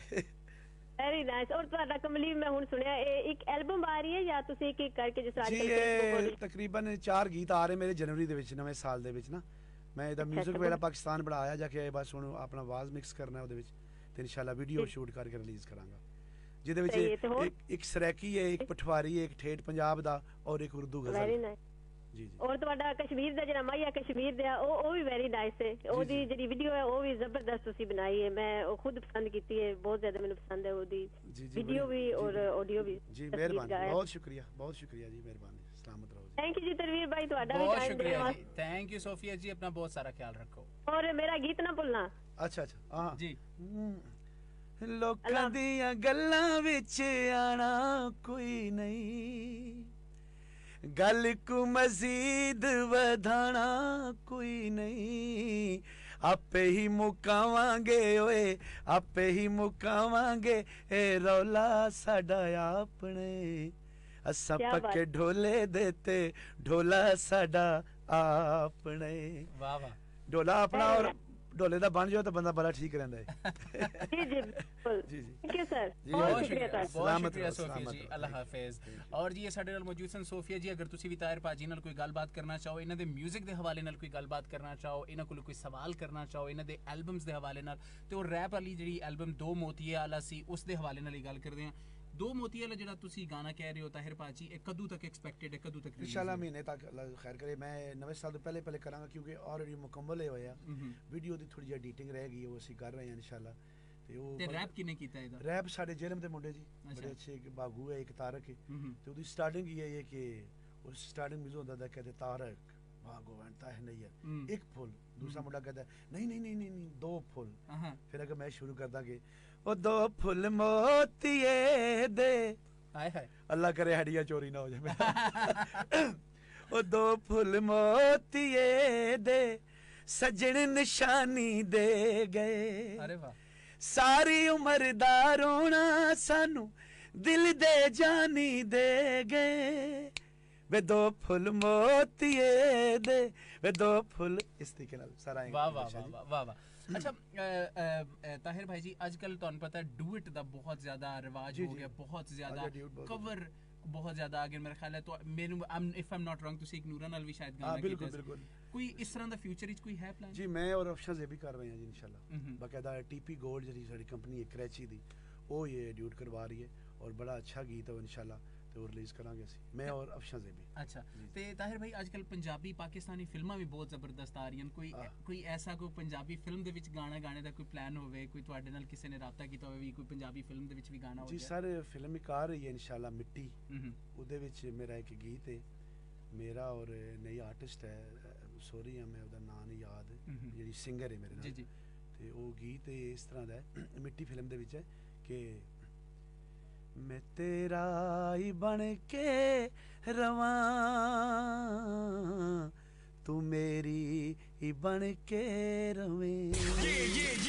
Very nice. ਔਰ ਤੁਹਾਡਾ ਕਮਲੀ ਮੈਂ ਹੁਣ ਸੁਣਿਆ ਇਹ ਇੱਕ ਐਲਬਮ ਆ ਰਹੀ ਹੈ ਜਾਂ ਤੁਸੀਂ ਇੱਕ ਇੱਕ ਕਰਕੇ ਜਿਸ ਤਰ੍ਹਾਂ ਜੀ? ਇਹ ਤਕਰੀਬਨ 4 ਗੀਤ ਆ ਰਹੇ ਮੇਰੇ ਜਨਵਰੀ ਦੇ ਵਿੱਚ, ਨਵੇਂ ਸਾਲ ਦੇ ਵਿੱਚ ਨਾ। ਮੈਂ ਇਹਦਾ ਮਿਊਜ਼ਿਕ ਵਗੈਰਾ ਪਾਕਿਸਤਾਨ ਬਣਾਇਆ ਜਾ ਕੇ, ਬਸ ਹੁਣ ਆਪਣਾ ਆਵਾਜ਼ ਮਿਕਸ ਕਰਨਾ ਉਹਦੇ ਵਿੱਚ, ਤੇ ਇਨਸ਼ਾਅੱਲਾ ਵੀਡੀਓ ਸ਼ੂਟ ਕਰਕੇ ਰਿਲੀਜ਼ ਕਰਾਂਗਾ, ਜਿਹਦੇ ਵਿੱਚ ਇੱਕ ਸਰੈਕੀ ਹੈ, ਇੱਕ ਪਠਵਾਰੀ ਹੈ, ਇੱਕ ਠੇਠ ਪੰਜਾਬ ਦਾ, ਔਰ ਇੱਕ ਉਰਦੂ ਗਜ਼ਲ। ਵੈਰੀ ਨਾਈਸ ਜੀ ਜੀ। ਔਰ ਤੁਹਾਡਾ ਕਸ਼ਮੀਰ ਦਾ ਜਿਹੜਾ ਮਾਇਆ ਕਸ਼ਮੀਰ ਦਾ ਉਹ ਵੀ ਵੈਰੀ ਨਾਈਸ ਹੈ, ਉਹਦੀ ਜਿਹੜੀ ਵੀਡੀਓ ਹੈ ਉਹ ਵੀ ਜ਼ਬਰਦਸਤ ਤੁਸੀਂ ਬਣਾਈ ਹੈ, ਮੈਂ ਉਹ ਖੁਦ ਪਸੰਦ ਕੀਤੀ ਹੈ, ਬਹੁਤ ਜ਼ਿਆਦਾ ਮੈਨੂੰ ਪਸੰਦ ਹੈ ਉਹਦੀ ਵੀਡੀਓ ਵੀ ਔਰ ਆਡੀਓ ਵੀ। ਜੀ ਮਿਹਰਬਾਨੀ, ਬਹੁਤ ਸ਼ੁਕਰੀਆ ਜੀ, ਮਿਹਰਬਾਨੀ, ਸਲਾਮਤ ਰਹੋ। ਥੈਂਕ ਯੂ ਜੀ ਤਨਵੀਰ ਭਾਈ, ਤੁਹਾਡਾ ਵੀ ਬਹੁਤ ਸ਼ੁਕਰੀਆ ਜੀ। ਥੈਂਕ ਯੂ ਸੋਫੀਆ ਜੀ, ਆਪਣਾ ਬਹੁਤ ਸਾਰਾ ਖਿਆਲ ਰੱਖੋ, ਔਰ ਮੇਰਾ ਗੀਤ ਨਾ ਭੁੱਲਣਾ। ਅੱਛਾ ਹਾਂ ਜੀ। ਲੋਕਾਂ ਦੀਆਂ ਗੱਲਾਂ ਵਿੱਚ ਆਣਾ ਕੋਈ ਨਹੀਂ, ਗੱਲ ਕੋ ਮਜ਼ੀਦ ਵਧਾਣਾ ਕੋਈ ਨਹੀਂ, ਆਪੇ ਹੀ ਮੁਕਾਵਾਂਗੇ ਓਏ, ਆਪੇ ਹੀ ਮੁਕਾਵਾਂਗੇ, ਇਹ ਰੌਲਾ ਸਾਡਾ ਆਪਣੇ, ਅਸਾਂ ਪੱਕੇ ਢੋਲੇ ਦੇਤੇ, ਢੋਲਾ ਸਾਡਾ ਆਪਣੇ। ਵਾਹ ਵਾਹ, ਢੋਲਾ ਆਪਣਾ ਔਰ ਢੋਲੇ ਦਾ ਬਣ ਜਾਓ ਤਾਂ ਬੰਦਾ ਬੜਾ ਠੀਕ ਰਹਿੰਦਾ ਹੈ। ਜੀ ਜੀ ਬਿਲਕੁਲ, ਥੈਂਕ ਯੂ ਸਰ, ਬਹੁਤ ਸ਼ੁਕਰੀਆ ਸੋਫੀਆ ਜੀ, ਅੱਲਾਹ ਹਾਫਿਜ਼। ਔਰ ਜੀ ਇਹ ਸਾਡੇ ਨਾਲ ਮੌਜੂਦ ਸਨ ਸੋਫੀਆ ਜੀ। ਅਗਰ ਤੁਸੀਂ ਵੀ ਤਾਹਿਰ ਭਾਜੀ ਨਾਲ ਕੋਈ ਗੱਲਬਾਤ ਕਰਨਾ ਚਾਹੋ, ਇਹਨਾਂ ਦੇ ਮਿਊਜ਼ਿਕ ਦੇ ਹਵਾਲੇ ਨਾਲ ਕੋਈ ਗੱਲਬਾਤ ਕਰਨਾ ਚਾਹੋ, ਇਹਨਾਂ ਕੋਲ ਕੋਈ ਸਵਾਲ ਕਰਨਾ ਚਾਹੋ, ਇਹਨਾਂ ਦੇ ਐਲਬਮਸ ਦੇ ਹਵਾਲੇ ਨਾਲ, ਤੇ ਉਹ ਰੈਪ ਵਾਲੀ ਜਿਹੜੀ ਐਲਬਮ ਦੋ ਮੋਤੀਏ ਵਾਲਾ ਸੀ ਉਸ ਦੇ ਹਵਾਲੇ ਨਾਲ ਹੀ ਗੱਲ ਕਰਦੇ ਹਾਂ। ਦੋ ਮੋਤੀਏ ਵਾਲਾ ਜਿਹੜਾ ਤੁਸੀਂ ਗਾਣਾ ਕਹਿ ਰਹੇ ਹੋ ਤਾਹਿਰ ਭਾਜੀ, ਇਹ ਕਦੋਂ ਤੱਕ ਐਕਸਪੈਕਟਡ ਹੈ, ਕਦੋਂ ਤੱਕ? ਇਨਸ਼ਾਅੱਲਾ ਮਹੀਨੇ ਤੱਕ, ਅੱਲਾਹ ਖੈਰ ਕਰੇ। ਮੈਂ ਨਵੇਂ ਸਾਲ ਤੋਂ ਪਹਿਲੇ ਕਰਾਂਗਾ, ਕਿਉਂਕਿ ਆਲਰੇਡੀ ਮੁਕੰਮਲ ਹੋਇਆ, ਵੀਡੀਓ ਦੀ ਥੋੜੀ ਜਿਹੀ ਐਡੀਟਿੰਗ ਰਹਿ ਗਈ, ਉਹ ਅਸੀਂ ਕਰ ਰਹੇ ਹਾਂ ਇਨਸ਼ਾਅੱਲਾ। ਤੇ ਰੈਪ ਕਿਨੇ ਕੀਤਾ ਇਹਦਾ? ਰੈਪ ਸਾਡੇ ਜੇਲਮ ਦੇ ਮੁੰਡੇ ਜੀ, ਬੜੇ ਅੱਛੇ, ਇੱਕ ਬਾਗੂ ਹੈ, ਇੱਕ ਤਾਰਕ ਹੈ, ਤੇ ਉਹਦੀ ਸਟਾਰਟਿੰਗ ਹੀ ਹੈ ਕਿ ਉਸ ਸਟਾਰਟਿੰਗ ਵਿੱਚ ਹੁੰਦਾ ਕਹਿੰਦੇ ਤਾਰਕ ਬਾਗੂ ਐਂਡ ਤਾਹਿਰ ਨैयर ਇੱਕ ਫੁੱਲ, दूसरा मुंडा कहता है नहीं नहीं नहीं नहीं नहीं 2 फुल, फिर अगर मैं शुरू करता कि ओ 2 फुल मोतिए दे, हाय हाय अल्लाह करे हड्डियां चोरी ना हो जाए, ओ 2 फुल मोतिए दे सजन निशानी दे गए, अरे वाह, सारी उम्र दा रोना सानू दिल दे जानी दे गए, वे 2 फुल मोतिए दे, वे 2 फुल, इस तरीके नाल सारा। वाह वाह वाह वाह वाह। अच्छा ताहिर भाई जी, आजकल तुहानू पता है डुएट दा बहुत ज्यादा रिवाज हो गया, बहुत ज्यादा कवर बहुत ज्यादा आ गया, मेरा ख्याल है तो मेनू if I am not wrong तुसी एक नूरा नाल भी शायद गाना कीता। बिल्कुल बिल्कुल। कोई इस तरह दा फ्यूचर विच कोई है प्लान? जी मैं और अफशान ये भी कर रहे हैं जी इंशाल्लाह, बाकायदा टीपी गोल्ड जी साडी कंपनी है कराची दी, वो ये ड्यूट करवा रही है और बड़ा अच्छा गीत है इंशाल्लाह तो रिलीज करांगे ਅਸੀਂ, मैं और अफशान भी। अच्छा ਤੇ ਤਾਹਿਰ ਭਾਈ ਅੱਜਕੱਲ ਪੰਜਾਬੀ ਪਾਕਿਸਤਾਨੀ ਫਿਲਮਾਂ ਵੀ ਬਹੁਤ ਜ਼ਬਰਦਸਤ ਆ ਰਹੀਆਂ, ਕੋਈ ਐਸਾ ਕੋਈ ਪੰਜਾਬੀ ਫਿਲਮ ਦੇ ਵਿੱਚ ਗਾਣਾ ਗਾਣੇ ਦਾ ਕੋਈ ਪਲਾਨ ਹੋਵੇ, ਕੋਈ ਤੁਹਾਡੇ ਨਾਲ ਕਿਸੇ ਨੇ ਰਾਬਤਾ ਕੀਤਾ ਹੋਵੇ ਵੀ ਕੋਈ ਪੰਜਾਬੀ ਫਿਲਮ ਦੇ ਵਿੱਚ ਵੀ ਗਾਣਾ ਹੋਵੇ? ਜੀ ਸਰ ਫਿਲਮ ਇੱਕ ਆ ਰਹੀ ਹੈ ਇੰਸ਼ਾਅੱਲਾ ਮਿੱਟੀ, ਉਹਦੇ ਵਿੱਚ ਮੇਰਾ ਇੱਕ ਗੀਤ ਹੈ, ਮੇਰਾ ਔਰ ਨਈ ਆਰਟਿਸਟ ਹੈ, ਸੋਰੀ ਆ ਮੈਂ ਉਹਦਾ ਨਾਂ ਨਹੀਂ ਯਾਦ, ਜਿਹੜੀ ਸਿੰਗਰ ਹੈ ਮੇਰੇ ਨਾਲ, ਜੀ ਤੇ ਉਹ ਗੀਤ ਇਸ ਤਰ੍ਹਾਂ ਦਾ ਹੈ, ਮਿੱਟੀ ਫਿਲਮ ਦੇ ਵਿੱਚ ਹੈ ਕਿ मैं तेरा ही बन के रवां, तू मेरी ही बन के रवें।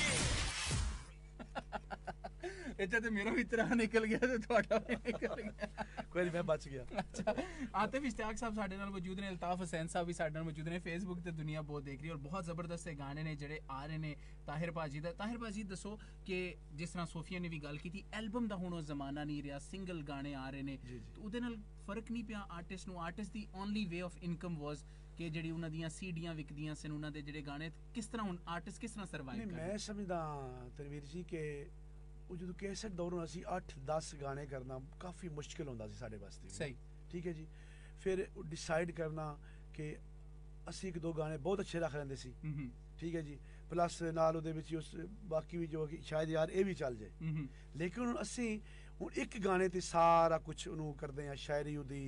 इतना तो मेरा भी तरह निकल गया तो थोड़ा भी निकल गया, कोई नहीं मैं बच गया। अच्छा आतिफ इश्तियाक साहब साडे नाल मौजूद ने, अल्ताफ हुसैन साहब भी साडे नाल मौजूद ने, फेसबुक ते दुनिया बहुत देख रही है और बहुत जबरदस्त गाने ने जेड़े आ रहे ने ताहिर भाजी दा। ताहिर भाजी दसो कि जिस तरह सोफिया ने भी गल की एल्बम दा हुण जमाना नहीं रहा, सिंगल गाने आ रहे ने, तो उहदे नाल फर्क नहीं पिया आर्टिस्ट नूं? आर्टिस्ट दी only way of income was कि जेड़ी उन्हां दियां सीडियां विकदियां सन, उन्हां दे जेड़े गाने किस तरह हुण आर्टिस्ट किस तरह सर्वाइव कर? मैं समझदा तनवीर जी कि ਉਹ ਜਦੋਂ ਕੈਸਟ ਦੌਰ ਅਸੀਂ 8-10 ਗਾਣੇ ਕਰਨਾ ਕਾਫੀ ਮੁਸ਼ਕਿਲ ਹੁੰਦਾ ਸੀ ਸਾਡੇ ਵਾਸਤੇ, ਸਹੀ ਠੀਕ ਹੈ ਜੀ। ਫਿਰ ਡਿਸਾਈਡ ਕਰਨਾ ਕਿ ਅਸੀਂ 1-2 ਗਾਣੇ ਬਹੁਤ ਅੱਛੇ ਰੱਖ ਲੈਂਦੇ ਸੀ, ਠੀਕ ਹੈ ਜੀ, ਪਲੱਸ ਨਾਲ ਉਹਦੇ ਵਿੱਚ ਉਸ ਬਾਕੀ ਵੀ ਜੋ ਕਿ ਸ਼ਾਇਦ ਯਾਰ ਇਹ ਵੀ ਚੱਲ ਜਾਏ, ਲੇਕਿਨ ਹੁਣ ਅਸੀਂ ਹੁਣ ਇੱਕ ਗਾਣੇ ਤੇ ਸਾਰਾ ਕੁਝ ਉਹਨੂੰ ਕਰਦੇ ਆ, ਸ਼ਾਇਰੀ ਉਹਦੀ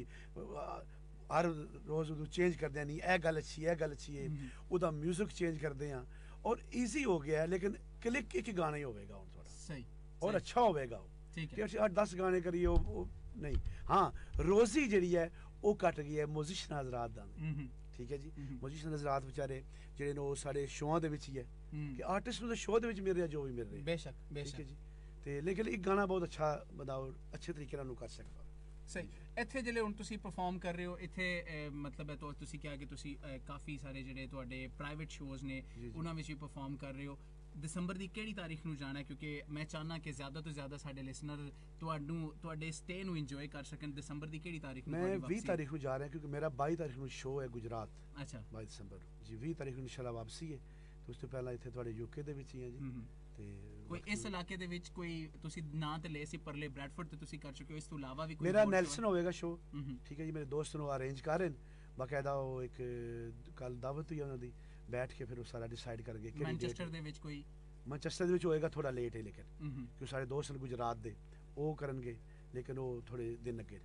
ਹਰ ਰੋਜ਼ ਉਹਨੂੰ ਚੇਂਜ ਕਰਦੇ ਆ, ਨਹੀਂ ਇਹ ਗੱਲ ਅੱਛੀ ਇਹ ਗੱਲ ਅੱਛੀ ਹੈ, ਉਹਦਾ ਮਿਊਜ਼ਿਕ ਚੇਂਜ ਕਰਦੇ ਆ ਔਰ ਈਜ਼ੀ ਹੋ ਗਿਆ, ਲੇਕਿਨ ਕਲਿੱਕ ਇੱਕ ਗਾਣਾ ਹੀ ਹੋਵੇਗਾ ਹੁਣ ਥੋੜਾ ਸਹੀ और अच्छा होगा, ठीक है। 8-10 गाने करिए वो नहीं, हाँ रोजी जी है वो घट गई है म्यूजिशियन हजरात दा, ठीक है जी। म्यूजिशियन हजरात बेचारे जेडे नो साडे शोआं दे विच ही है कि आर्टिस्ट नु शो दे विच मिल रहा जो भी मिल रहा, बेशक बेशक, ठीक है जी। ते लेकिन एक गाना बहुत अच्छा बताओ अच्छे तरीके नाल कर सकदा, सही। ਇੱਥੇ ਜਿਹੜੇ ਹੁਣ ਤੁਸੀਂ ਪਰਫਾਰਮ ਕਰ ਰਹੇ ਹੋ ਇੱਥੇ ਮਤਲਬ ਹੈ ਤੁਸੀਂ ਕਿਹਾ ਕਿ ਤੁਸੀਂ ਕਾਫੀ ਸਾਰੇ ਜਿਹੜੇ ਤੁਹਾਡੇ ਪ੍ਰਾਈਵੇਟ ਸ਼ੋਜ਼ ਨੇ ਉਹਨਾਂ ਵਿੱਚ ਵੀ ਪਰਫਾਰਮ ਕਰ ਰਹੇ ਹੋ। ਦਸੰਬਰ ਦੀ ਕਿਹੜੀ ਤਾਰੀਖ ਨੂੰ ਜਾਣਾ, ਕਿਉਂਕਿ ਮੈਂ ਚਾਹਨਾ ਕਿ ਜ਼ਿਆਦਾ ਤੋਂ ਜ਼ਿਆਦਾ ਸਾਡੇ ਲਿਸਨਰ ਤੁਹਾਡੇ ਸਟੇ ਨੂੰ ਇੰਜੋਏ ਕਰ ਸਕਣ। ਦਸੰਬਰ ਦੀ ਕਿਹੜੀ ਤਾਰੀਖ ਨੂੰ? ਮੈਂ 20 ਤਾਰੀਖ ਨੂੰ ਜਾ ਰਿਹਾ ਕਿਉਂਕਿ ਮੇਰਾ 22 ਤਾਰੀਖ ਨੂੰ ਸ਼ੋਅ ਹੈ ਗੁਜਰਾਤ। ਅੱਛਾ 22 ਦਸੰਬਰ ਜੀ, 20 ਤਾਰੀਖ ਨੂੰ ਇਨਸ਼ਾਅੱਲਾ ਵਾਪਸੀ ਹੈ ਤੇ ਉਸ ਤੋਂ ਪਹਿਲਾਂ ਇੱਥੇ ਤੁਹਾਡੇ ਯੂਕੇ ਦੇ ਵਿੱਚ ਹੀ ਹੈ ਜੀ। ਤੇ ਕੋਈ ਇਸ ਇਲਾਕੇ ਦੇ ਵਿੱਚ ਕੋਈ ਤੁਸੀਂ ਨਾਂ ਤੇ ਲੈ ਸੀ ਪਰਲੇ ਬ੍ਰੈਡਫੋਰਡ ਤੇ ਤੁਸੀਂ ਕਰ ਚੁੱਕੇ ਹੋ, ਇਸ ਤੋਂ ਇਲਾਵਾ ਵੀ ਕੋਈ? ਮੇਰਾ ਨੈਲਸਨ ਹੋਵੇਗਾ ਸ਼ੋਅ, ਠੀਕ ਹੈ ਜੀ। ਮੇਰੇ ਦੋਸਤ ਨੂੰ ਅਰੇਂਜ ਕਰ ਰਹੇ ਨੇ ਬਾਕਾਇਦਾ, ਉਹ ਇੱਕ ਕੱਲ ਦਾਵਤ ਹੋਈ ਉਹਨਾਂ ਦੀ, ਬੈਠ ਕੇ ਫਿਰ ਉਹ ਸਾਰਾ ਡਿਸਾਈਡ ਕਰਨਗੇ ਕਿਹੜੀ ਡੇਟ। ਮੈਨਚੈਸਟਰ ਦੇ ਵਿੱਚ ਕੋਈ? ਮੈਨਚੈਸਟਰ ਦੇ ਵਿੱਚ ਹੋਏਗਾ ਥੋੜਾ ਲੇਟ ਹੈ ਲੇਕਿਨ ਕਿਉਂ ਸਾਰੇ ਦੋਸਤ ਨੇ ਗੁਜਰਾਤ ਦੇ ਉਹ ਕਰਨਗੇ, ਲੇਕਿਨ ਉਹ ਥੋੜੇ ਦਿਨ ਅੱਗੇ।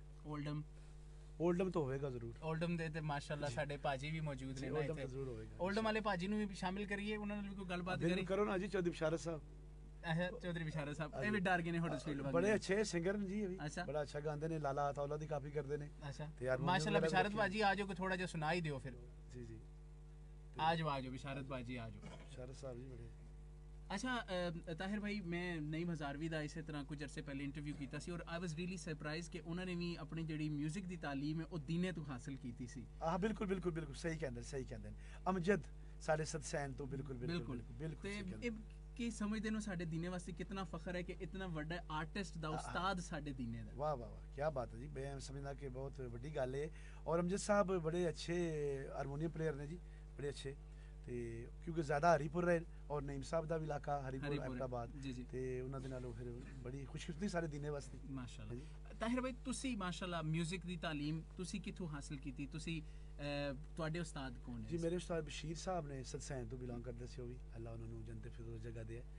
ओल्डम तो होएगा जरूर। ओल्डम दे ते माशाल्लाह साडे पाजी भी मौजूद ने ना इथे, जरूर होएगा। ओल्डम वाले पाजी नु भी शामिल करिए, उन्हां नाल भी कोई गलबात करी करो ना जी। चौधरी बिशारत साहब, चौधरी बिशारत साहब ए भी डर गए ने हडर्सफील्ड वाले, बड़े अच्छे सिंगर ने जी, अभी बड़ा अच्छा गाते ने, लाला अताउल्ला दी काफी करदे ने। अच्छा तो यार माशाल्लाह बिशारत पाजी आ जाओ, थोड़ा जो सुनाई दियो फिर। जी जी आ जाओ बिशारत पाजी, आ जाओ बिशारत साहब जी बड़े। अच्छा ताहिर भाई, मैं नई हज़ारवी का इस तरह कुछ अरसे पहले इंटरव्यू किया सी और आई वाज रियली सरप्राइज कि उन्होंने भी अपनी जी म्यूजिक की तालीम है वो दीने तो हासिल की सी। हाँ बिल्कुल बिल्कुल बिल्कुल सही कहते अमजद साढ़े सदसैन तो बिल्कुल बिल्कुल बिल्कुल कि समझते हो साडे दीने वास्ते कितना फखर है कि इतना बड़ा आर्टिस्ट दा उस्ताद साडे दीने दा। वाह वाह वाह क्या बात है जी, मैं समझना कि बहुत बड़ी गल है। और अमजद साहब बड़े अच्छे हारमोनियम प्लेयर ने जी, बड़े अच्छे, क्योंकि ज़्यादा हरीपुर रहे और नईम साहब का भी इलाका हरीपुर अहमदाबाद ते उन्हां दे नालों फिर बड़ी खुशकिस्मती सारे दीने वास्ते माशाल्लाह। ताहिर भाई तुसी माशाल्लाह म्यूजिक दी तालीम तुसी किथों हासिल कीती, तुसी तुहाडे उस्ताद कौन है? जी मेरे उस्ताद बशीर साहब ने सदसैन तो बिलोंग करदे सी, वो भी अल्लाह उन्हां नूं जन्नत फिरदौस जगह दे।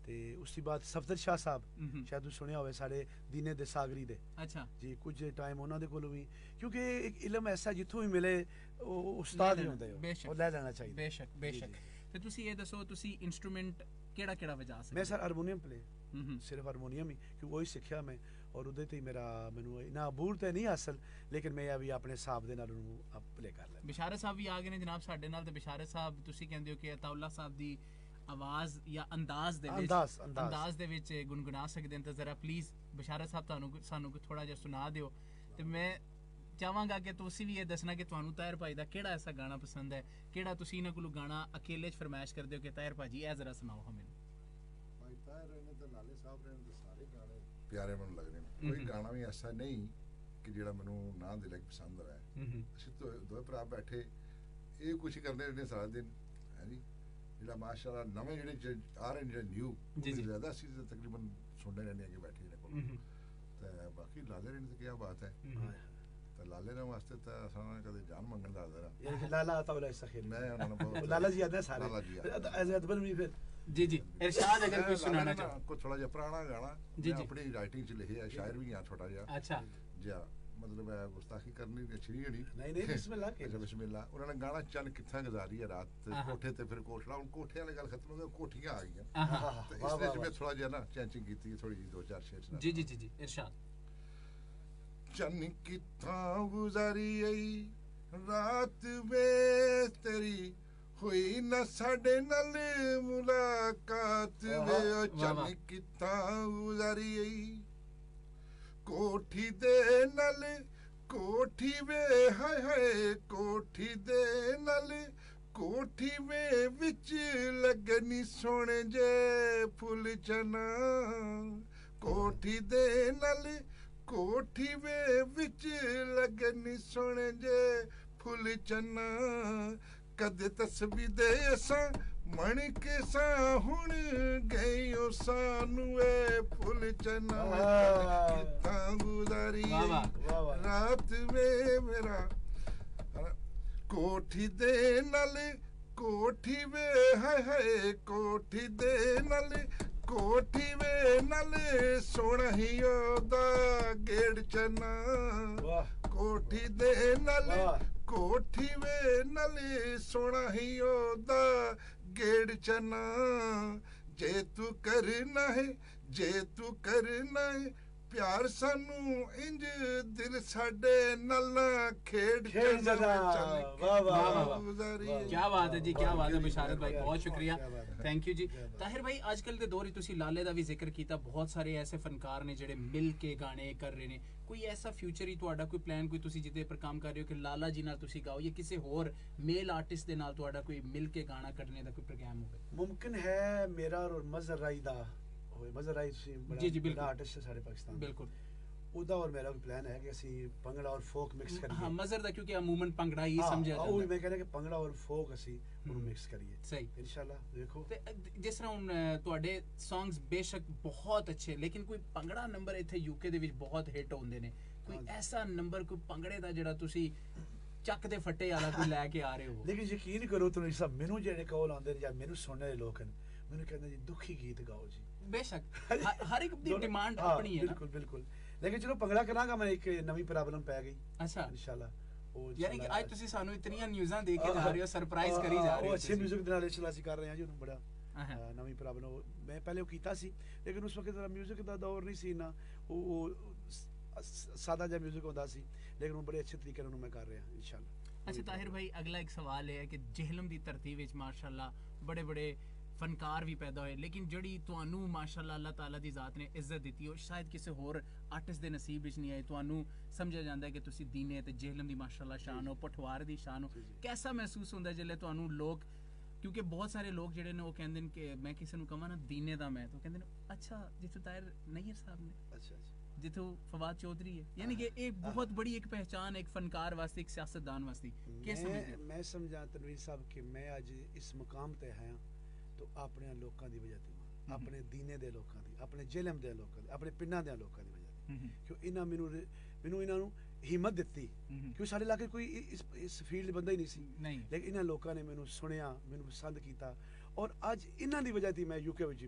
ਤੇ ਉਸ ਤੋਂ ਬਾਅਦ ਸਫਦਰ ਸ਼ਾਹ ਸਾਹਿਬ ਸ਼ਾਇਦ ਤੁਸੀਂ ਸੁਣਿਆ ਹੋਵੇ ਸਾਡੇ ਦੀਨੇ ਦੇ ਸਾਗਰੀ ਦੇ ਅੱਛਾ ਜੀ ਕੁਝ ਟਾਈਮ ਉਹਨਾਂ ਦੇ ਕੋਲ ਵੀ ਕਿਉਂਕਿ ਇੱਕ ਇਲਮ ਐਸਾ ਜਿੱਥੋਂ ਵੀ ਮਿਲੇ ਉਹ ਉਸਤਾਦ ਹੀ ਹੁੰਦੇ ਉਹ ਲੈ ਲੈਣਾ ਚਾਹੀਦਾ ਬੇਸ਼ੱਕ ਬੇਸ਼ੱਕ ਤੇ ਤੁਸੀਂ ਇਹ ਦੱਸੋ ਤੁਸੀਂ ਇਨਸਟਰੂਮੈਂਟ ਕਿਹੜਾ ਵਜਾ ਸਕਦੇ ਮੈਂ ਸਰ ਹਾਰਮੋਨੀਅਮ ਪਲੇ ਸਿਰਫ ਹਾਰਮੋਨੀਅਮ ਹੀ ਕਿਉਂਕਿ ਉਹੀ ਸਿੱਖਿਆ ਮੈਂ ਔਰ ਉਹਦੇ ਤੇ ਮੇਰਾ ਮੈਨੂੰ ਇਨਾ ਅਬੂਰ ਤੇ ਨਹੀਂ ਹਾਸਲ ਲੇਕਿਨ ਮੈਂ ਇਹ ਵੀ ਆਪਣੇ ਹਿਸਾਬ ਦੇ ਨਾਲ ਉਹਨੂੰ ਪਲੇ ਕਰ ਲਿਆ ਬਿਸ਼ਾਰਤ ਸਾਹਿਬ ਵੀ ਆ ਗਏ ਨੇ ਜਨਾਬ ਸਾਡੇ ਨਾਲ ਤੇ ਬਿਸ਼ਾਰਤ ਸਾਹਿਬ ਤੁਸੀਂ ਕਹਿੰਦੇ ਹੋ ਕਿ ਅਤਾਉਲਾ ਸਾਹਿਬ ਦੀ ਆਵਾਜ਼ ਜਾਂ ਅੰਦਾਜ਼ ਦੇ ਵਿੱਚ ਗੁੰਗੁਣਾ ਸਕਦੇ ਨੇ ਤਾਂ ਜ਼ਰਾ ਪਲੀਜ਼ ਬਿਸ਼ਾਰਤ ਸਾਹਿਬ ਸਾਨੂੰ ਥੋੜਾ ਜਿਹਾ ਸੁਣਾ ਦਿਓ ਤੇ ਮੈਂ ਚਾਹਾਂਗਾ ਕਿ ਤੁਸੀਂ ਵੀ ਇਹ ਦੱਸਣਾ ਕਿ ਤੁਹਾਨੂੰ ਤਾਹਿਰ ਭਾਈ ਦਾ ਕਿਹੜਾ ਐਸਾ ਗਾਣਾ ਪਸੰਦ ਹੈ ਕਿਹੜਾ ਤੁਸੀਂ ਇਹਨਾਂ ਕੋਲੋਂ ਗਾਣਾ ਅਕੇਲੇ 'ਚ ਫਰਮਾਇਸ਼ ਕਰਦੇ ਹੋ ਕਿ ਤਾਹਿਰ ਭਾਜੀ ਇਹ ਜ਼ਰਾ ਸੁਣਾਓ ਹਮੇਂ ਭਾਈ ਤਾਹਿਰ ਨੇ ਤਾਂ ਲਾਲੇ ਸਾਹਿਬ ਨੇ ਤਾਂ ਸਾਰੇ ਗਾਣੇ ਪਿਆਰੇ ਮੈਨੂੰ ਲੱਗਦੇ ਨੇ ਕੋਈ ਗਾਣਾ ਵੀ ਐਸਾ ਨਹੀਂ ਕਿ ਜਿਹੜਾ ਮੈਨੂੰ ਨਾ ਦੇ ਲੱਗ ਪਸੰਦ ਹੋਇਆ ਅਸੀਂ ਦੋਵੇਂ ਭਰਾ ਬੈਠੇ ਇਹ ਕੁਛ ਕਰਦੇ ਰਹਿੰਦੇ ਸਾਰਾ ਦਿਨ ਹੈ ਜੀ ਜਿਹੜਾ ਮਾਸ਼ਾਅੱਲਾ ਨਵੇਂ ਜਿਹੜੇ ਆ ਰਹੇ ਜਿਹੜੇ ਨਿਊ ਜ਼ਿਆਦਾ ਅਸੀਂ ਤਕਰੀਬਨ ਸੁਣਦੇ ਰਹਿੰਦੇ ਹਾਂ ਕਿ ਬੈਠੇ ਜਿਹੜੇ ਕੋਲ ਤੇ ਬਾਕੀ ਲਾਲੇ ਨੇ ਤਾਂ ਕੀ ਬਾਤ ਹੈ ਤੇ ਲਾਲੇ ਨੇ ਵਾਸਤੇ ਤਾਂ ਅਸਾਂ ਕਦੇ ਜਾਨ ਮੰਗਣ ਦਾ ਜ਼ਰਾ ਯਾਨੀ ਕਿ ਲਾਲਾ ਤਾਉਲਾ ਸਖੀਰ ਮੈਂ ਉਹਨਾਂ ਨੂੰ ਬਹੁਤ ਲਾਲਾ ਜੀ ਆਦੇ ਸਾਰੇ ਅਜ਼ਦਬਨ ਵੀ ਫਿਰ ਜੀ ਇਰਸ਼ਾਦ ਅਗਰ ਕੋਈ ਸੁਣਾਣਾ ਚਾਹੋ ਕੋਈ ਥੋੜਾ ਜਿਹਾ ਪੁਰਾਣਾ ਗਾਣਾ ਜੀ ਆਪਣੀ ਰਾਈਟਿੰਗ ਚ ਲਿਖਿਆ ਸ਼ਾਇਰ ਵੀ ਆ ਛੋਟਾ ਜਿਹਾ ਅੱਛਾ ਜੀ मतलब है गुस्ताखी करनी अच्छी नहीं नहीं बिस्मिल्लाह के अच्छा बिस्मिल्लाह उन्होंने गाना चन कित्था गुजारी है रात कोठे ते फिर कोठड़ा उन कोठे वाली गल खत्म हो गई कोठियां आ गई तो इसलिए मैं थोड़ा जिहा ना चेंजिंग कीती थोड़ी जी 2-4 शेर जी इरशाद चन कित्था गुजारी आई रात वे तेरी हुई ना साडे नाल मुलाकात वे चन कित्था गुजारी आई कोठी दे नल कोठी वे हाय हाय कोठी दे नल कोठी वे विच लगनी सोने जे फुल चना कोठी दे नल कोठी वे विच लगनी सोने जे फुल चना कदे तस्बी दे असां मण के सा हुण गयो सानू ए फुल चना कित्ता गुजारी रात में मेरा कोठी दे नल कोठी वे हाय हाय कोठी दे नल कोठी वे नल सोना ही ओदा गेड़ चना कोठी दे नल कोठी वे नल सोना ही ओदा गेड़ चना जे तू करना है प्यार सानू इंज दिल साडे नल्ला खेड़ चना क्या बात है जी क्या बात है बिशारत भाई बहुत शुक्रिया थैंक यू जी ताहिर भाई आजकल दे दौर तुसी लाले दा भी जिक्र कीता बहुत सारे ऐसे फनकार ने जेड़े मिल के गाने कर रहे ने कोई ऐसा फ्यूचर ही तुहाडा कोई प्लान कोई तुसी जिदे पर काम कर रहे हो कि लाला जी नाल तुसी गाओ या किसी होर मेल आर्टिस्ट दे नाल तुहाडा कोई मिल के गाना करने दा कोई प्रोग्राम होवे मुमकिन है मेरा और मजर राई दा होए मजर राई जी बिल्कुल आर्टिस्ट है सारे पाकिस्तान बिल्कुल ਉਹਦਾ ਔਰ ਮੇਰਾ ਵੀ ਪਲਾਨ ਹੈ ਕਿ ਅਸੀਂ ਭੰਗੜਾ ਔਰ ਫੋਕ ਮਿਕਸ ਕਰੀਏ ਹਾਂ ਮਜ਼ਰ ਦਾ ਕਿਉਂਕਿ ਅਮੂਮਨ ਭੰਗੜਾ ਹੀ ਸਮਝਿਆ ਜਾਂਦਾ ਉਹ ਮੈਂ ਕਹਿੰਦਾ ਕਿ ਭੰਗੜਾ ਔਰ ਫੋਕ ਅਸੀਂ ਉਹਨੂੰ ਮਿਕਸ ਕਰੀਏ ਸਹੀ ਇਨਸ਼ਾਅੱਲਾ ਦੇਖੋ ਤੇ ਜਿਸ ਤਰ੍ਹਾਂ ਹੁਣ ਤੁਹਾਡੇ ਸੌਂਗਸ ਬੇਸ਼ੱਕ ਬਹੁਤ ਅੱਛੇ ਲੇਕਿਨ ਕੋਈ ਭੰਗੜਾ ਨੰਬਰ ਇੱਥੇ ਯੂਕੇ ਦੇ ਵਿੱਚ ਬਹੁਤ ਹਿੱਟ ਹੁੰਦੇ ਨੇ ਕੋਈ ਐਸਾ ਨੰਬਰ ਕੋਈ ਭੰਗੜੇ ਦਾ ਜਿਹੜਾ ਤੁਸੀਂ ਚੱਕ ਦੇ ਫੱਟੇ ਵਾਲਾ ਕੋਈ ਲੈ ਕੇ ਆ ਰਹੇ ਹੋ ਲੇਕਿਨ ਯਕੀਨ ਕਰੋ ਤੁਸੀਂ ਸਭ ਮੈਨੂੰ ਜਿਹੜੇ ਕਾਲ ਆਉਂਦੇ ਨੇ ਜਾਂ ਮੈਨੂੰ ਸੁਣਨ ਵਾਲੇ ਲੋਕ ਹਨ ਮੈਨੂੰ ਕਹਿੰਦੇ ਜੀ ਦੁਖੀ ਗੀਤ ਗਾਓ ਜੀ ਬੇਸ਼ੱਕ ਹਰ ਇੱਕ ਦੀ ਡਿਮਾਂਡ ਆਪਣੀ ਹੈ ਬਿਲਕੁਲ ਬਿਲਕੁਲ लेकिन चलो भंगड़ा करांगा मैं एक नवी प्रॉब्लम पै गई अच्छा इंशाल्लाह यानी कि आज ਤੁਸੀਂ ਸਾਨੂੰ ਇਤਨੀਆਂ ਨਿਊਜ਼ਾਂ ਦੇ ਕੇ ਜਾ ਰਹੇ ਹੋ ਸਰਪ੍ਰਾਈਜ਼ ਕਰੀ ਜਾ ਰਹੇ ਹੋ ਅੱਛੇ 뮤직 ਦੇ ਨਾਲ ਇਸਲਾਸੀ ਕਰ ਰਹੇ ਹਾਂ ਜੀ ਉਹਨੂੰ ਬੜਾ ਨਵੀਂ ਪ੍ਰੋਬਲਮ ਮੈਂ ਪਹਿਲੇ ਉਹ ਕੀਤਾ ਸੀ ਲੇਕਿਨ ਉਸ ਵਕਤ ਦਾ 뮤직 ਦਾ ਦੌਰ ਨਹੀਂ ਸੀ ਨਾ ਉਹ ਸਾਦਾ ਜਿਹਾ 뮤직 ਹੁੰਦਾ ਸੀ ਲੇਕਿਨ ਉਹ ਬੜੇ ਅੱਛੇ ਤਰੀਕੇ ਨਾਲ ਉਹਨੂੰ ਮੈਂ ਕਰ ਰਿਹਾ इंशाल्लाह अच्छा ताहिर भाई अगला एक सवाल है कि जहलम दी धरती विच माशाअल्लाह बड़े बड़े फनकार भी पैदा होए लेकिन जड़ी तुहानू माशाअल्लाह अल्लाह ताला दी जात ने इज्जत दित्ती हो शायद किसी होर आर्टिस्ट दे नसीब विच नहीं आई तुहानू समझा जांदा है कि तुसी दीने ते जहलम दी माशाअल्लाह शान हो पठवार दी शान हो कैसा महसूस हुंदा है जिल्ले तुहानू लोग क्योंकि बहुत सारे लोग जेडे ने वो कहंदे ने कि मैं किसी नू कहां ना दीने दा मैं तो कहंदे ने अच्छा जिथों ताहिर नैयर साहब ने अच्छा जिथों फवाद चौधरी है यानी कि एक बहुत बड़ी एक पहचान एक फनकार वास्ते एक सियासतदान वास्ते मैं समझा तनवीर साहब कि मैं आज इस मुकाम ते हां तो अपने लोगों की वजह से अपने दीने दे लोगों की अपने जेलम दे लोगों की अपने पिंडां दे लोगों की वजह से क्यों इन्हां मैनू इन्हां नू हिम्मत दित्ती क्यों साडे इलाके कोई इस फील्ड बंदा ही नहीं सी लेकिन इन्हां लोगों ने मैनू सुनिया मैनू पसंद किया और अज इन्हां दी वजह से मैं यूके विच बैठा हुआ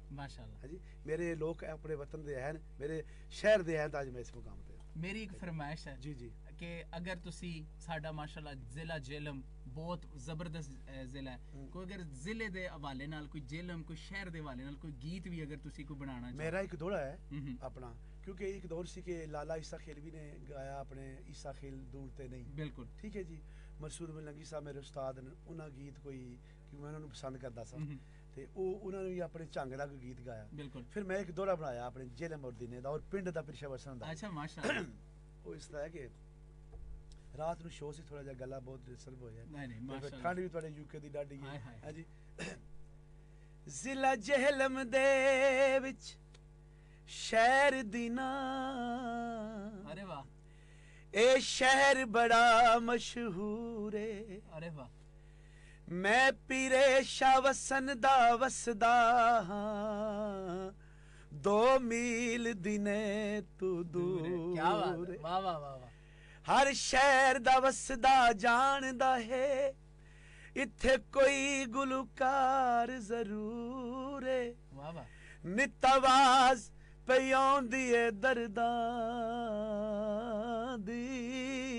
माशाअल्लाह। हाँ जी, मेरे लोग अपने वतन दे हैं, मेरे शहर दे हैं, आज मैं इस मुकाम पे। मेरी एक फरमाइश है जी जी कि अगर तुसी साडा माशाअल्लाह जिला जेलम बहुत जबरदस्त जिला है, कोई अगर जिले दे हवाले नाल कोई जेलम कोई शहर दे हवाले नाल कोई गीत भी अगर तुसी कोई बनाना चाहो। मेरा एक दौड़ा है अपना, क्योंकि एक दौर सी के लाला ईसा खेलवी ने गाया अपने ईसा खेल दूर ते नहीं, बिल्कुल ठीक है जी। मसूद मलंगी साहब मेरे उस्ताद ने उन्हां गीत कोई कि मैं उन्होंने पसंद करदा सा ते उन्होंने भी अपने झंग दा कोई गीत गाया। बिल्कुल। फिर मैं एक दौड़ा बनाया अपने जेलम और दिने दा और पिंड दा पिरशा वसन दा। अच्छा माशाअल्लाह। वो इस तरह है कि रात ਨੂੰ ਸ਼ੋਅ ਸੀ ਥੋੜਾ ਜਿਹਾ ਗਲਾ ਬਹੁਤ ਡਿਸਟਰਬ ਹੋਇਆ। ਨਹੀਂ ਮਾਸ਼ਾਅੱਲਾ। ਠੰਡ ਵੀ ਤੁਹਾਡੇ ਯੂਕੇ ਦੀ ਡਾਢੀ ਹੈ। ਹਾਂਜੀ। ਜ਼ਿਲ੍ਹਾ ਜਹਲਮ ਦੇ ਵਿੱਚ ਸ਼ਹਿਰ ਦੀ ਨਾ, ਅਰੇ ਵਾਹ, ਇਹ ਸ਼ਹਿਰ ਬੜਾ ਮਸ਼ਹੂਰ ਏ। ਅਰੇ ਵਾਹ। ਮੈਂ ਪੀਰੇ ਸ਼ਾਹ ਵਸਨ ਦਾ ਵਸਦਾ ਹਾਂ, 2 ਮੀਲ ਦਿਨੇ ਤੂੰ ਦੂਰ। ਕੀ ਬਾਤ ਹੈ, ਵਾਹ ਵਾਹ ਵਾਹ ਵਾਹ। ਹਰ ਸ਼ਹਿਰ ਦਾ ਵਸਦਾ ਜਾਣਦਾ ਹੈ, ਇੱਥੇ ਕੋਈ ਗੁਲਕਾਰ ਜ਼ਰੂਰ ਏ। ਵਾਹ ਵਾਹ। ਨਿਤ ਆਵਾਜ਼ ਪਈ ਆਉਂਦੀ ਏ ਦਰਦਾਂ ਦੀ,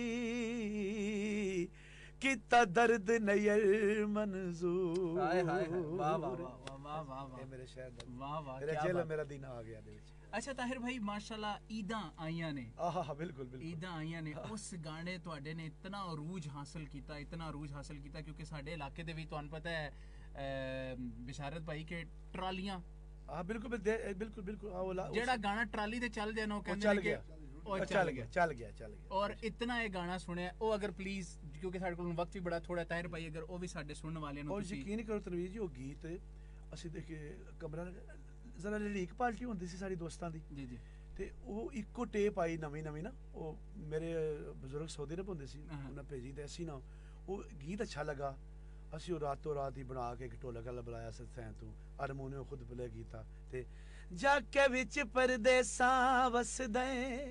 ਕੀਤਾ ਦਰਦ ਨਯਰ ਮਨਜ਼ੂਰ। ਹਾਏ ਹਾਏ ਵਾਹ ਵਾਹ ਵਾਹ ਵਾਹ ਵਾਹ। ਇਹ ਮੇਰੇ ਸ਼ਹਿਰ ਦਾ ਵਾਹ ਵਾਹ। ਮੇਰਾ ਜੇਲ ਮੇਰਾ ਦਿਨ ਆ ਗਿਆ ਦੇ ਵਿੱਚ। अच्छा ताहिर भाई माशाल्लाह ईदां आईयां ने। आहा बिल्कुल बिल्कुल। ईदां आईयां ने, उस गाने तुहाडे ने इतना अरूज हासिल कीता, इतना अरूज हासिल कीता, क्योंकि साडे इलाके दे विच तुहानू पता है बिशारत भाई के ट्रालियां। हां बिल्कुल बिल्कुल बिल्कुल। जेड़ा गाना ट्राली ते चल जाना, वो कहंदे ने कि चल गया। और इतना ये गाना सुनया, ओ अगर प्लीज, क्योंकि साडे कोल वक्त भी बड़ा थोड़ा, ताहिर भाई अगर ओ भी साडे सुनने वाले नु और यकीन करो तनवीर जी, वो गीत ਅਸੀਂ देखे कमरा ਜ਼ਰਾ ਲੀਕ ਪਾਰਟੀ ਹੁੰਦੀ ਸੀ ਸਾਡੀ ਦੋਸਤਾਂ ਦੀ ਜੀ ਜੀ, ਤੇ ਉਹ ਇੱਕੋ ਟੇਪ ਆਈ ਨਵੀਂ ਨਾ, ਉਹ ਮੇਰੇ ਬਜ਼ੁਰਗ ਸਊਦੀ ਅਰਬ ਹੁੰਦੇ ਸੀ, ਉਹਨਾਂ ਭੇਜੀ ਤੇ ਅਸੀਂ ਨਾ ਉਹ ਗੀਤ ਅੱਛਾ ਲੱਗਾ, ਅਸੀਂ ਉਹ ਰਾਤੋਂ ਰਾਤ ਹੀ ਬਣਾ ਕੇ ਇੱਕ ਢੋਲਕ ਵਾਲਾ ਬੁਲਾਇਆ ਸਤਸੈਂ ਤੋਂ, ਹਾਰਮੋਨੀਅਮ ਖੁਦ ਪਲੇ ਕੀਤਾ ਤੇ ਜਾ ਕੇ ਵਿੱਚ ਪਰਦੇਸਾਂ ਵਸਦੇ,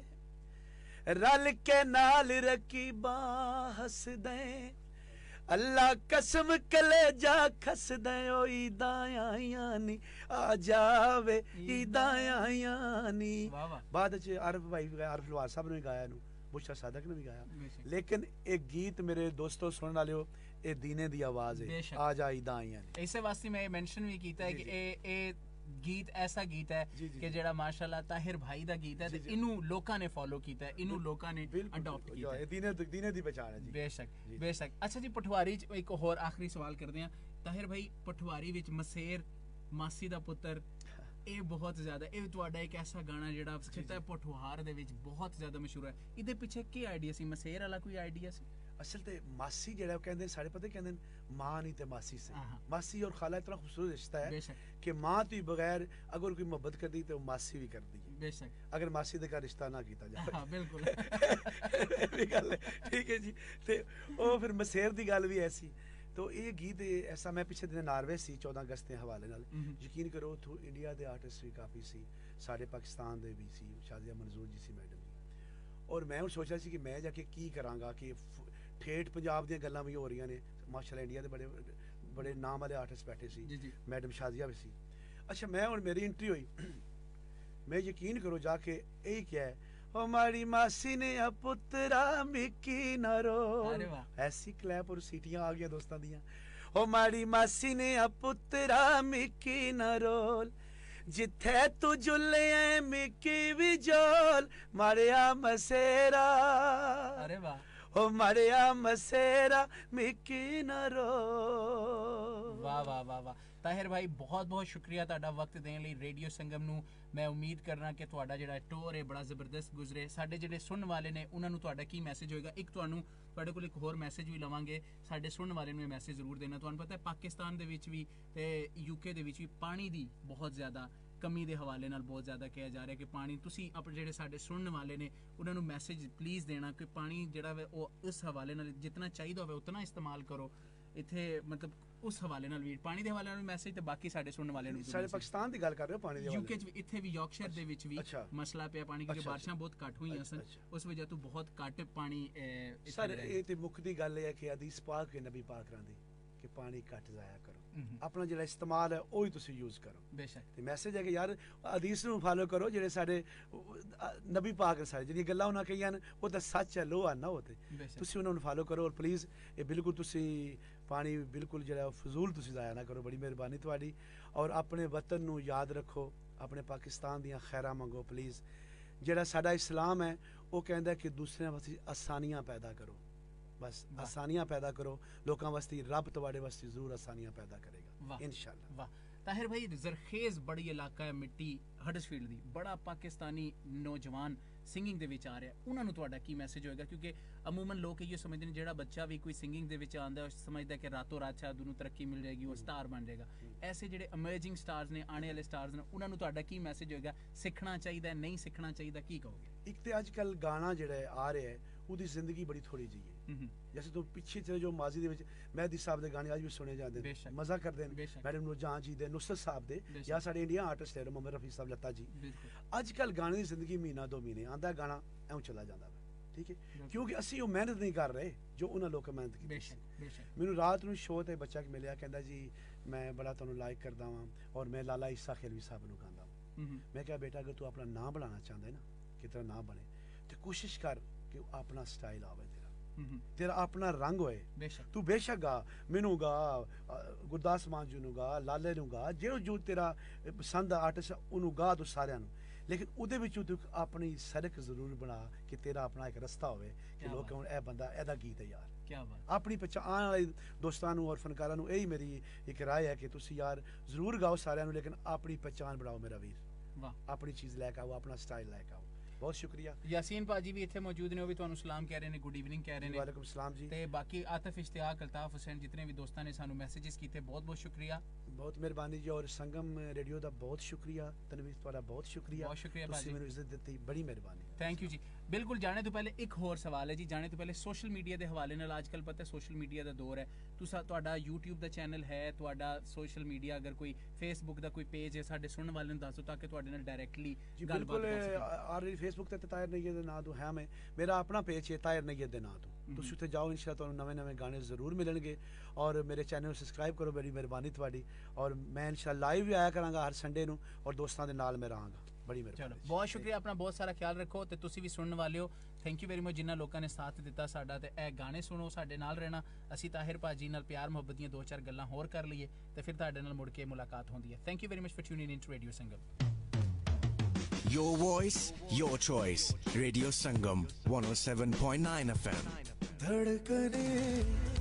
ਰਲ ਕੇ ਨਾਲ ਰਕੀਬਾਂ ਹੱਸਦੇ, अल्लाह कसम कलेजा खसदे, ओ ईदां आईयां नी आ जावे, ईदां आईयां नी। बाद च आरफ भाई आरफ लवार साहब ने गाया, बुशरा सादक ने भी गाया, लेकिन एक गीत मेरे दोस्तों सुनने वाले हो, ए दीने दी आवाज है, आ जा ईदां आईयां नी। इसे वास्ते मैं मेंशन भी कीता है कि ए गीत ऐसा गीत है कि जेड़ा माशाल्लाह ताहिर भाई दा गीत है, ते इनू लोकां ने फॉलो कीता है, इनू लोकां ने अडॉप्ट कीता है, दीने दी पहचान है जी। बेशक बेशक। अच्छा जी, पठवारी च एक होर आखिरी सवाल करदे हां ताहिर भाई, पठवारी विच मसेर मासी दा पुत्तर, ਇਹ ਬਹੁਤ ਜ਼ਿਆਦਾ, ਇਹ ਤੁਹਾਡਾ ਇੱਕ ਐਸਾ ਗਾਣਾ ਜਿਹੜਾ ਖਿੱਤਾ ਪਠਵਾਰ ਦੇ ਵਿੱਚ ਬਹੁਤ ਜ਼ਿਆਦਾ ਮਸ਼ਹੂਰ ਹੈ, ਇਹਦੇ ਪਿੱਛੇ ਕੀ ਆਈਡੀਆ ਸੀ? ਮਸੇਰ ਵਾਲਾ ਕੋਈ ਆਈਡੀਆ ਸੀ? असल ते मासी जेड़ा कहंदे सारे पता कहंदे मां नहीं ते मासी से, मासी और खाला इतना खूबसूरत रिश्ता है कि मां तो बगैर अगर कोई मोहब्बत करदी तो मासी भी करदी है, बेशक, अगर मासी दे का रिश्ता ना कीता जाए। हां बिल्कुल ये गल है, ठीक है जी। ते ओ फिर मसेर दी गल भी ऐसी, तो ये गीत ऐसा, मैं पिछले दिन नार्वे सी 14 अगस्त के हवाले नाल, यकीन करो उथों इंडिया दे आर्टिस्ट भी काफ़ी सी, साडे पाकिस्तान दे भी सी, शादिया मंजूर जी सी मैडम जी, और मैं हुण सोचा सी कि मैं जाके की करांगा कि ठेठ पंजाब दी गल्लां भी हो रही ने, माशाअल्लाह इंडिया दे बड़े नाम वाले आर्टिस्ट बैठे सी, मैडम शादिया भी सी। अच्छा मैं हुण मेरी एंट्री हुई, मैं यकीन करो जाके यही क्या है, हमारी मासी ने पुत्रा मिकी न रो, ऐसी क्लैप और सीटियां आ गई दोस्तां दियां, हमारी मासी ने पुत्रा मिकी न रोल, जिथे तू जुले मिकी भी जोल, मारिया मसेरा, अरे वाह, ओ मारिया मसेरा मिकी न रो। वाह वाह वाह वाह। ताहिर भाई बहुत बहुत शुक्रिया ਤੁਹਾਡਾ ਵਕਤ ਦੇਣ ਲਈ ਰੇਡੀਓ ਸੰਗਮ ਨੂੰ। ਮੈਂ ਉਮੀਦ ਕਰਨਾ ਕਿ ਤੁਹਾਡਾ ਜਿਹੜਾ ਟੂਰ ਹੈ ਬੜਾ ਜ਼ਬਰਦਸਤ ਗੁਜ਼ਰੇ। ਸਾਡੇ ਜਿਹੜੇ ਸੁਣਨ ਵਾਲੇ ਨੇ ਉਹਨਾਂ ਨੂੰ ਤੁਹਾਡਾ ਕੀ ਮੈਸੇਜ ਹੋਏਗਾ? ਇੱਕ ਤੁਹਾਡੇ ਕੋਲ ਇੱਕ ਹੋਰ ਮੈਸੇਜ ਵੀ ਲਵਾਂਗੇ, ਸਾਡੇ ਸੁਣਨ ਵਾਲੇ ਨੂੰ ਇਹ ਮੈਸੇਜ ਜ਼ਰੂਰ ਦੇਣਾ। ਤੁਹਾਨੂੰ ਪਤਾ ਹੈ ਪਾਕਿਸਤਾਨ ਦੇ ਵਿੱਚ ਵੀ ਤੇ ਯੂਕੇ ਦੇ ਵਿੱਚ ਵੀ ਪਾਣੀ ਦੀ ਬਹੁਤ ਜ਼ਿਆਦਾ ਕਮੀ ਦੇ ਹਵਾਲੇ ਨਾਲ ਬਹੁਤ ਜ਼ਿਆਦਾ ਕਿਹਾ ਜਾ ਰਿਹਾ ਕਿ ਪਾਣੀ, ਤੁਸੀਂ ਆਪਣੇ ਜਿਹੜੇ ਸਾਡੇ ਸੁਣਨ ਵਾਲੇ ਨੇ ਉਹਨਾਂ ਨੂੰ ਮੈਸੇਜ ਪਲੀਜ਼ ਦੇਣਾ ਕਿ ਪਾਣੀ ਜਿਹੜਾ ਵੇ ਉਹ ਇਸ ਹਵਾਲੇ ਨਾਲ ਜਿੰਨਾ ਚਾਹੀਦਾ ਹੋਵੇ ਉਤਨਾ ਇਸਤੇਮਾਲ ਕਰੋ। ਇੱਥੇ ਮਤਲਬ ਉਸ ਹਵਾਲੇ ਨਾਲ ਵੀ ਪਾਣੀ ਦੇ ਹਵਾਲੇ ਨਾਲ ਮੈਸੇਜ, ਤੇ ਬਾਕੀ ਸਾਡੇ ਸੁਣਨ ਵਾਲੇ ਨੂੰ ਸਾਡੇ ਪਾਕਿਸਤਾਨ ਦੀ ਗੱਲ ਕਰ ਰਹੇ ਹੋ ਪਾਣੀ ਦੇ ਹਵਾਲੇ, ਯੂਕੇ ਚ ਵੀ, ਇੱਥੇ ਵੀ ਯਾਰਕਸ਼ਾਇਰ ਦੇ ਵਿੱਚ ਵੀ ਮਸਲਾ ਪਿਆ ਪਾਣੀ, ਕਿਉਂਕਿ ਬਾਰਿਸ਼ਾਂ ਬਹੁਤ ਘੱਟ ਹੋਈਆਂ ਸਨ, ਉਸ ਵਜ੍ਹਾ ਤੋਂ ਬਹੁਤ ਘੱਟ ਪਾਣੀ। ਸਰ ਇਹ ਤੇ ਮੁੱਖ ਦੀ ਗੱਲ ਇਹ ਹੈ ਕਿ ਹਦੀਸ ਪਾਕ ਹੈ ਨਬੀ ਪਾਕ ਰਾਂਦੀ कि पानी घट जाया करो, अपना जिहड़ा इस्तेमाल है ਉਹੀ ਤੁਸੀਂ यूज़ करो। बेशक ਤੇ ਮੈਸੇਜ ਹੈ ਕਿ ਯਾਰ ਹਦੀਸ ਨੂੰ ਫਾਲੋ ਕਰੋ, ਜਿਹੜੇ ਸਾਡੇ ਨਬੀ ਪਾਕ ਸਾਰੇ ਜਿਹੜੀਆਂ ਗੱਲਾਂ ਉਹਨਾਂ ਕਹੀਆਂ ਨੇ ਉਹ ਤਾਂ ਸੱਚ ਹੈ, ਲੋਹਾ ਨਾ ਉਹ ਤੇ ਤੁਸੀਂ ਉਹਨਾਂ ਨੂੰ ਫਾਲੋ ਕਰੋ। ਔਰ ਪਲੀਜ਼ ਇਹ ਬਿਲਕੁਲ ਤੁਸੀਂ ਪਾਣੀ ਬਿਲਕੁਲ ਜਿਹੜਾ ਫਜ਼ੂਲ ਤੁਸੀਂ ਜ਼ਾਇਆ ਨਾ ਕਰੋ, ਬੜੀ ਮਿਹਰਬਾਨੀ ਤੁਹਾਡੀ। ਔਰ ਆਪਣੇ ਵਤਨ ਨੂੰ ਯਾਦ ਰੱਖੋ, ਆਪਣੇ ਪਾਕਿਸਤਾਨ ਦੀਆਂ ਖੈਰਾਂ ਮੰਗੋ ਪਲੀਜ਼। ਜਿਹੜਾ ਸਾਡਾ ਇਸਲਾਮ ਹੈ ਉਹ ਕਹਿੰਦਾ ਕਿ ਦੂਸਰਿਆਂ ਵਾਸਤੇ ਆਸਾਨੀਆਂ ਪੈਦਾ ਕਰੋ, ਬਸ ਆਸਾਨੀਆਂ ਪੈਦਾ ਕਰੋ ਲੋਕਾਂ ਵਾਸਤੇ, ਰੱਬ ਤੁਹਾਡੇ ਵਾਸਤੇ ਜ਼ਰੂਰ ਆਸਾਨੀਆਂ ਪੈਦਾ ਕਰੇਗਾ इंशाअल्लाह। वाह ताहिर भाई, ਜ਼ਰਖੇਜ਼ ਬੜੀ ਇਲਾਕਾ ਹੈ ਮਿੱਟੀ ਹਡਸਫੀਲਡ ਦੀ, ਬੜਾ ਪਾਕਿਸਤਾਨੀ ਨੌਜਵਾਨ ਸਿੰਗਿੰਗ ਦੇ ਵਿੱਚ ਆ ਰਿਹਾ, ਉਹਨਾਂ ਨੂੰ ਤੁਹਾਡਾ ਕੀ ਮੈਸੇਜ ਹੋਏਗਾ? ਕਿਉਂਕਿ ਅਮੂਮਨ ਲੋਕ ਇਹ ਸਮਝਦੇ ਨੇ ਜਿਹੜਾ ਬੱਚਾ ਵੀ ਕੋਈ ਸਿੰਗਿੰਗ ਦੇ ਵਿੱਚ ਆਉਂਦਾ ਉਹ ਸਮਝਦਾ ਕਿ ਰਾਤੋਂ ਰਾਤ ਸ਼ਾਇਦ ਉਹਨੂੰ ਤਰੱਕੀ ਮਿਲ ਜਾਏਗੀ, ਉਹ ਸਟਾਰ ਬਣ ਜਾਏਗਾ। ਐਸੇ ਜਿਹੜੇ ਅਮਰਜਿੰਗ ਸਟਾਰਸ ਨੇ, ਆਉਣੇ ਵਾਲੇ ਸਟਾਰਸ ਨੇ, ਉਹਨਾਂ ਨੂੰ ਤੁਹਾਡਾ ਕੀ ਮੈਸੇਜ ਹੋਏਗਾ? ਸਿੱਖਣਾ ਚਾਹੀਦਾ, ਨਹੀਂ ਸਿੱਖਣਾ ਚਾਹੀਦਾ, ਕੀ ਕਹੋਗੇ? ਇੱਕ ਤੇ ਅੱਜ ਕੱਲ ਗਾਣਾ ਜਿਹੜਾ ਆ ਰਿਹਾ ਹੈ ਉਹਦੀ ਜ਼ਿੰਦਗੀ ਬੜੀ ਥੋੜੀ ਜਿਹੀ ਹੈ। जैसे तो पिछे चले जो माजी दे विच मेहदी साहब दे गाने अज भी सुने जाते हैं, मज़ा करते हैं, मैडम नूरजहां जी दे, नुसरत साहब दे, या साढ़े इंडिया आर्टिस्ट है मोहम्मद रफी साहब, लता जी। अज कल गाने की जिंदगी महीना 2 महीने आंदा गाना ऐं चला जाता है, ठीक है, क्योंकि असी वो मेहनत नहीं कर रहे जो उन्होंने लोग मेहनत की। मैनू रात नूं शो ते बच्चा मिलिया, कहता जी मैं बड़ा तुहानूं लाइक करदा वां और मैं लाला ईसा खिलवी साहब नूं गांदा वां। मैं कहा बेटा अगर तू अपना नाम बनाना चाहता है ना, कि तेरा नाम बने तो कोशिश कर कि अपना स्टाइल आवे, तेरा अपना रंग होए। तू बेशक गा, मैनू गा, गुरदास मान जी नू गा, लाले नू गा, जो तेरा पसंद आर्टिस्ट उन्होंने गा तू सारिਆਂ ਨੂੰ, लेकिन ਉਹਦੇ ਵਿੱਚ ਤੂੰ ਆਪਣੀ ਸੜਕ ਜ਼ਰੂਰ ਬਣਾ ਕਿ ਤੇਰਾ ਆਪਣਾ ਇੱਕ ਰਸਤਾ ਹੋਵੇ ਕਿ ਲੋਕ ਕਹਣ ਇਹ ਬੰਦਾ ਇਹਦਾ ਗੀਤ ਹੈ ਯਾਰ। ਕੀ ਬਾਤ। ਆਪਣੀ ਪਛਾਣ ਵਾਲੇ ਦੋਸਤਾਂ ਨੂੰ ਔਰ ਫਨਕਾਰਾਂ ਨੂੰ ਇਹੀ ਮੇਰੀ ਇੱਕ ਰਾਏ ਹੈ ਕਿ ਤੁਸੀਂ ਯਾਰ ਜ਼ਰੂਰ ਗਾਓ ਸਾਰਿਆਂ ਨੂੰ, ਲੇਕਿਨ ਆਪਣੀ ਪਛਾਣ ਬਣਾਓ ਮੇਰਾ ਵੀਰ। ਵਾਹ। ਆਪਣੀ ਚੀਜ਼ ਲੈ ਕੇ ਆਓ, ਆਪਣਾ ਸਟਾਈਲ ਲੈ ਕੇ ਆਓ। बहुत शुक्रिया। यासीन भाजी भी इतने मौजूद ने, वो भी तुहानू सलाम कह रहे हैं, गुड इवनिंग कह रहे हैं। वालेकुम सलाम जी। ते बाकी आतिफ इश्तियाक अल्ताफ हुसैन जितने भी दोस्तां ने सानू मैसेजेस कीते, बहुत बहुत शुक्रिया। बहुत मेहरबानी जी। और संगम रेडियो दा बहुत शुक्रिया, तनवीर तुहाडा बहुत शुक्रिया, बहुत शुक्रिया भाजी, तुसीं मैनू इज्जत दित्ती, बड़ी मेहरबानी। थैंक यू जी। बिल्कुल, जाने तो पहले एक होर सवाल है जी, जाने तो पहले सोशल मीडिया के हवाले नाल आजकल पता है सोशल मीडिया का दौर है, तुसा तुहाडा यूट्यूब का चैनल है, तुहाडा सोशल मीडिया अगर कोई फेसबुक का कोई पेज है, साडे सुनने वाले नूं दसो ताकि तुहाडे नाल डायरेक्टली गलबात हो सके। ऑलरेडी फेसबुक ते ताहिर नैयर दे नां तो है, मैं मेरा अपना पेज है ताहिर नैयर दे नां तो, तुसीं उत्ते जाओ, इंशाअल्लाह तुहानू नवे नवे गाने जरूर मिलणगे। और मेरे चैनल को सबसक्राइब करो, बड़ी मेहरबानी तुहाडी। और मैं इंशाअल्लाह लाइव भी आया करांगा हर संडे नूं और दोस्तां दे नाल मैं रहांगा। बड़ी मेहरबानी। चलो बहुत शुक्रिया, अपना बहुत सारा ख्याल रखो ते तुसी भी सुनने वाले हो। थैंक यू वेरी मच जिन्ना लोगों ने साथ दिता साडा ते ए गाने सुनो, साडे नाल रहना। असी ताहिर भाजी नाल प्यार मुहब्बत दी 2-4 गल्लां होर कर लईए ते फिर तुहाडे नाल मुड़ के मुलाकात होंदी है। Thank you very much for tuning in to radio Sangam. Your voice, your choice. Radio Sangam 107.9 FM. धड़कने